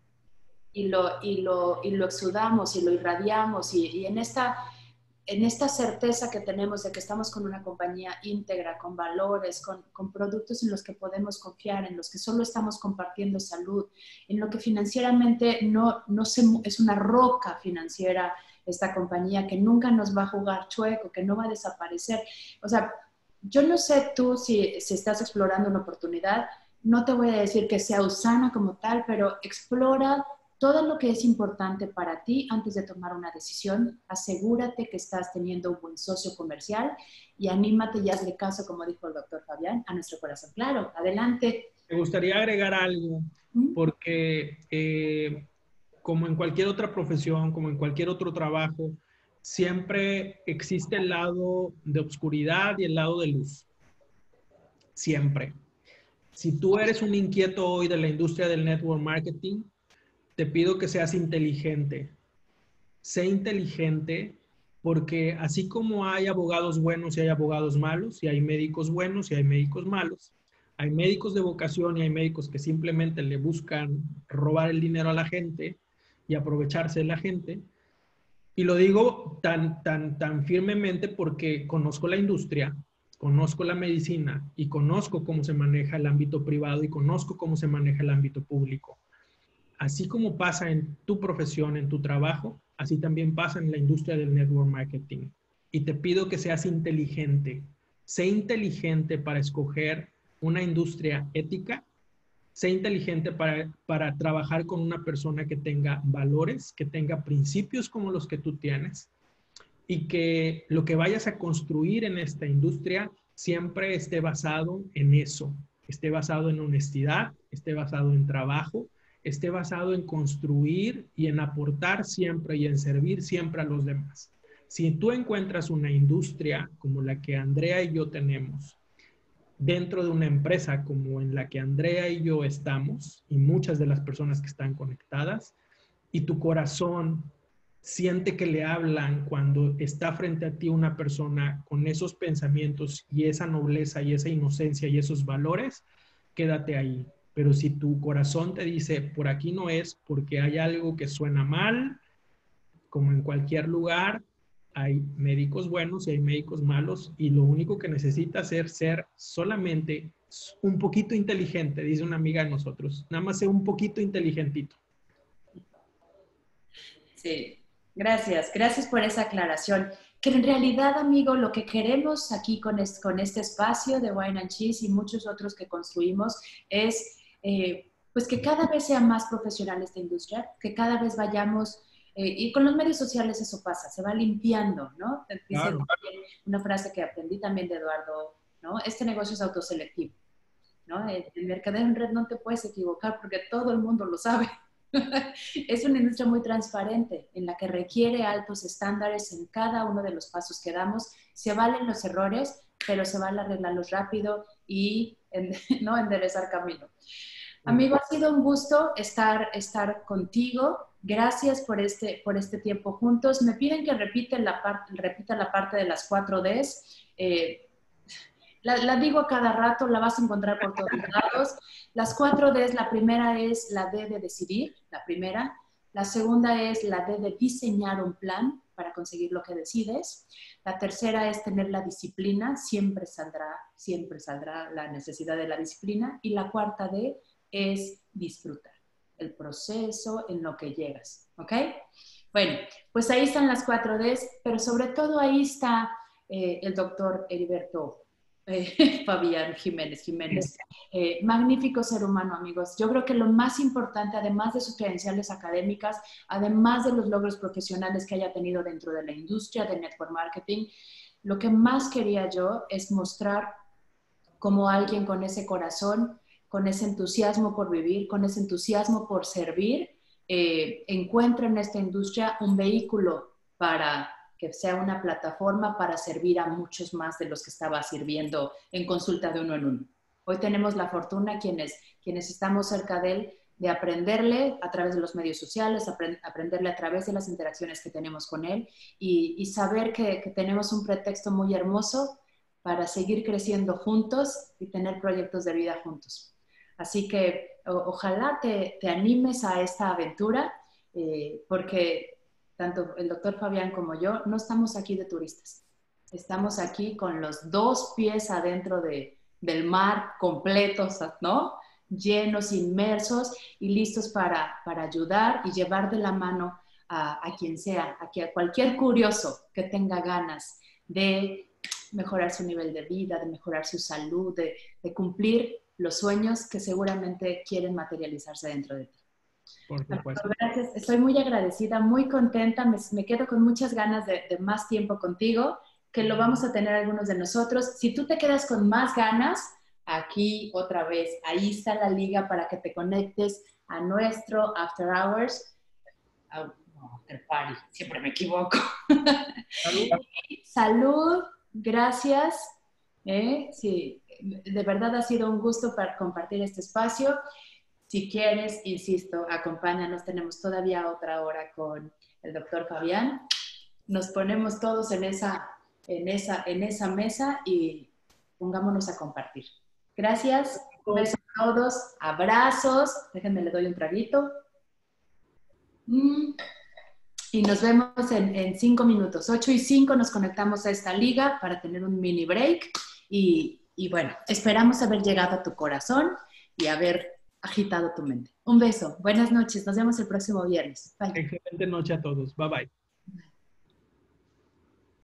Y lo, y, lo, y lo exudamos y lo irradiamos y, y en, esta, en esta certeza que tenemos de que estamos con una compañía íntegra, con valores, con, con productos en los que podemos confiar, en los que solo estamos compartiendo salud, en lo que financieramente no, no se, es una roca financiera esta compañía que nunca nos va a jugar chueco, que no va a desaparecer. O sea, yo no sé tú si, si estás explorando una oportunidad, no te voy a decir que sea Usana como tal, pero explora todo lo que es importante para ti antes de tomar una decisión. Asegúrate que estás teniendo un buen socio comercial y anímate y hazle caso, como dijo el doctor Fabián, a nuestro corazón. Claro, adelante. Me gustaría agregar algo, porque eh, como en cualquier otra profesión, como en cualquier otro trabajo, siempre existe el lado de oscuridad y el lado de luz. Siempre. Si tú eres un inquieto hoy de la industria del network marketing, te pido que seas inteligente. Sé inteligente porque así como hay abogados buenos y hay abogados malos, y hay médicos buenos y hay médicos malos, hay médicos de vocación y hay médicos que simplemente le buscan robar el dinero a la gente y aprovecharse de la gente. Y lo digo tan, tan, tan firmemente porque conozco la industria, conozco la medicina y conozco cómo se maneja el ámbito privado y conozco cómo se maneja el ámbito público. Así como pasa en tu profesión, en tu trabajo, así también pasa en la industria del network marketing. Y te pido que seas inteligente. Sé inteligente para escoger una industria ética. Sé inteligente para, para trabajar con una persona que tenga valores, que tenga principios como los que tú tienes y que lo que vayas a construir en esta industria siempre esté basado en eso, esté basado en honestidad, esté basado en trabajo, esté basado en construir y en aportar siempre y en servir siempre a los demás. Si tú encuentras una industria como la que Andrea y yo tenemos, dentro de una empresa como en la que Andrea y yo estamos, y muchas de las personas que están conectadas, y tu corazón siente que le hablan cuando está frente a ti una persona con esos pensamientos y esa nobleza y esa inocencia y esos valores, quédate ahí. Pero si tu corazón te dice, por aquí no es, porque hay algo que suena mal, como en cualquier lugar, hay médicos buenos y hay médicos malos, y lo único que necesitas es ser solamente un poquito inteligente, dice una amiga de nosotros. Nada más ser un poquito inteligentito. Sí, gracias. Gracias por esa aclaración. Que en realidad, amigo, lo que queremos aquí con este, con este espacio de Wine and Cheese y muchos otros que construimos es eh, pues que cada vez sea más profesional esta industria, que cada vez vayamos, eh, y con los medios sociales eso pasa, se va limpiando, ¿no? Dice Claro. una frase que aprendí también de Eduardo, ¿no? Este negocio es autoselectivo, ¿no? El, el mercadeo en red no te puedes equivocar porque todo el mundo lo sabe. Es una industria muy transparente en la que requiere altos estándares en cada uno de los pasos que damos. Se valen los errores, pero se vale arreglarlos rápido y no enderezar camino. Amigo, ha sido un gusto estar, estar contigo. Gracias por este, por este tiempo juntos. Me piden que repita la, part, repita la parte de las cuatro Ds. Eh, La, la digo a cada rato, la vas a encontrar por todos lados. Las cuatro Ds, la primera es la D de decidir, la primera. La segunda es la D de diseñar un plan para conseguir lo que decides. La tercera es tener la disciplina, siempre saldrá, siempre saldrá la necesidad de la disciplina. Y la cuarta D es disfrutar el proceso en lo que llegas, ¿ok? Bueno, pues ahí están las cuatro Ds, pero sobre todo ahí está eh, el doctor Heriberto Eh, Fabián Jiménez Jiménez. Eh, magnífico ser humano, amigos. Yo creo que lo más importante, además de sus credenciales académicas, además de los logros profesionales que haya tenido dentro de la industria de network marketing, lo que más quería yo es mostrar cómo alguien con ese corazón, con ese entusiasmo por vivir, con ese entusiasmo por servir, eh, encuentra en esta industria un vehículo para que sea una plataforma para servir a muchos más de los que estaba sirviendo en consulta de uno en uno. Hoy tenemos la fortuna, quienes, quienes estamos cerca de él, de aprenderle a través de los medios sociales, aprend aprenderle a través de las interacciones que tenemos con él y, y saber que, que tenemos un pretexto muy hermoso para seguir creciendo juntos y tener proyectos de vida juntos. Así que o, ojalá te, te animes a esta aventura, eh, porque tanto el doctor Fabián como yo no estamos aquí de turistas. Estamos aquí con los dos pies adentro de, del mar, completos, ¿no? Llenos, inmersos y listos para, para ayudar y llevar de la mano a, a quien sea, a, a cualquier curioso que tenga ganas de mejorar su nivel de vida, de mejorar su salud, de, de cumplir los sueños que seguramente quieren materializarse dentro de ti. Por supuesto. Gracias, estoy muy agradecida, muy contenta, me, me quedo con muchas ganas de, de más tiempo contigo, que lo vamos a tener algunos de nosotros. Si tú te quedas con más ganas, aquí otra vez, ahí está la liga para que te conectes a nuestro After Hours. Oh, no, After Party, siempre me equivoco. Salud. Salud, gracias. ¿Eh? Sí, de verdad ha sido un gusto para compartir este espacio. Si quieres, insisto, acompáñanos. Tenemos todavía otra hora con el doctor Fabián. Nos ponemos todos en esa, en esa, en esa mesa y pongámonos a compartir. Gracias. Un beso a todos. Abrazos. Déjenme, le doy un traguito. Mm. Y nos vemos en, en cinco minutos. Ocho y cinco nos conectamos a esta liga para tener un mini break. Y, y bueno, esperamos haber llegado a tu corazón y haber agitado tu mente. Un beso, buenas noches, nos vemos el próximo viernes. Bye. Excelente noche a todos, bye bye.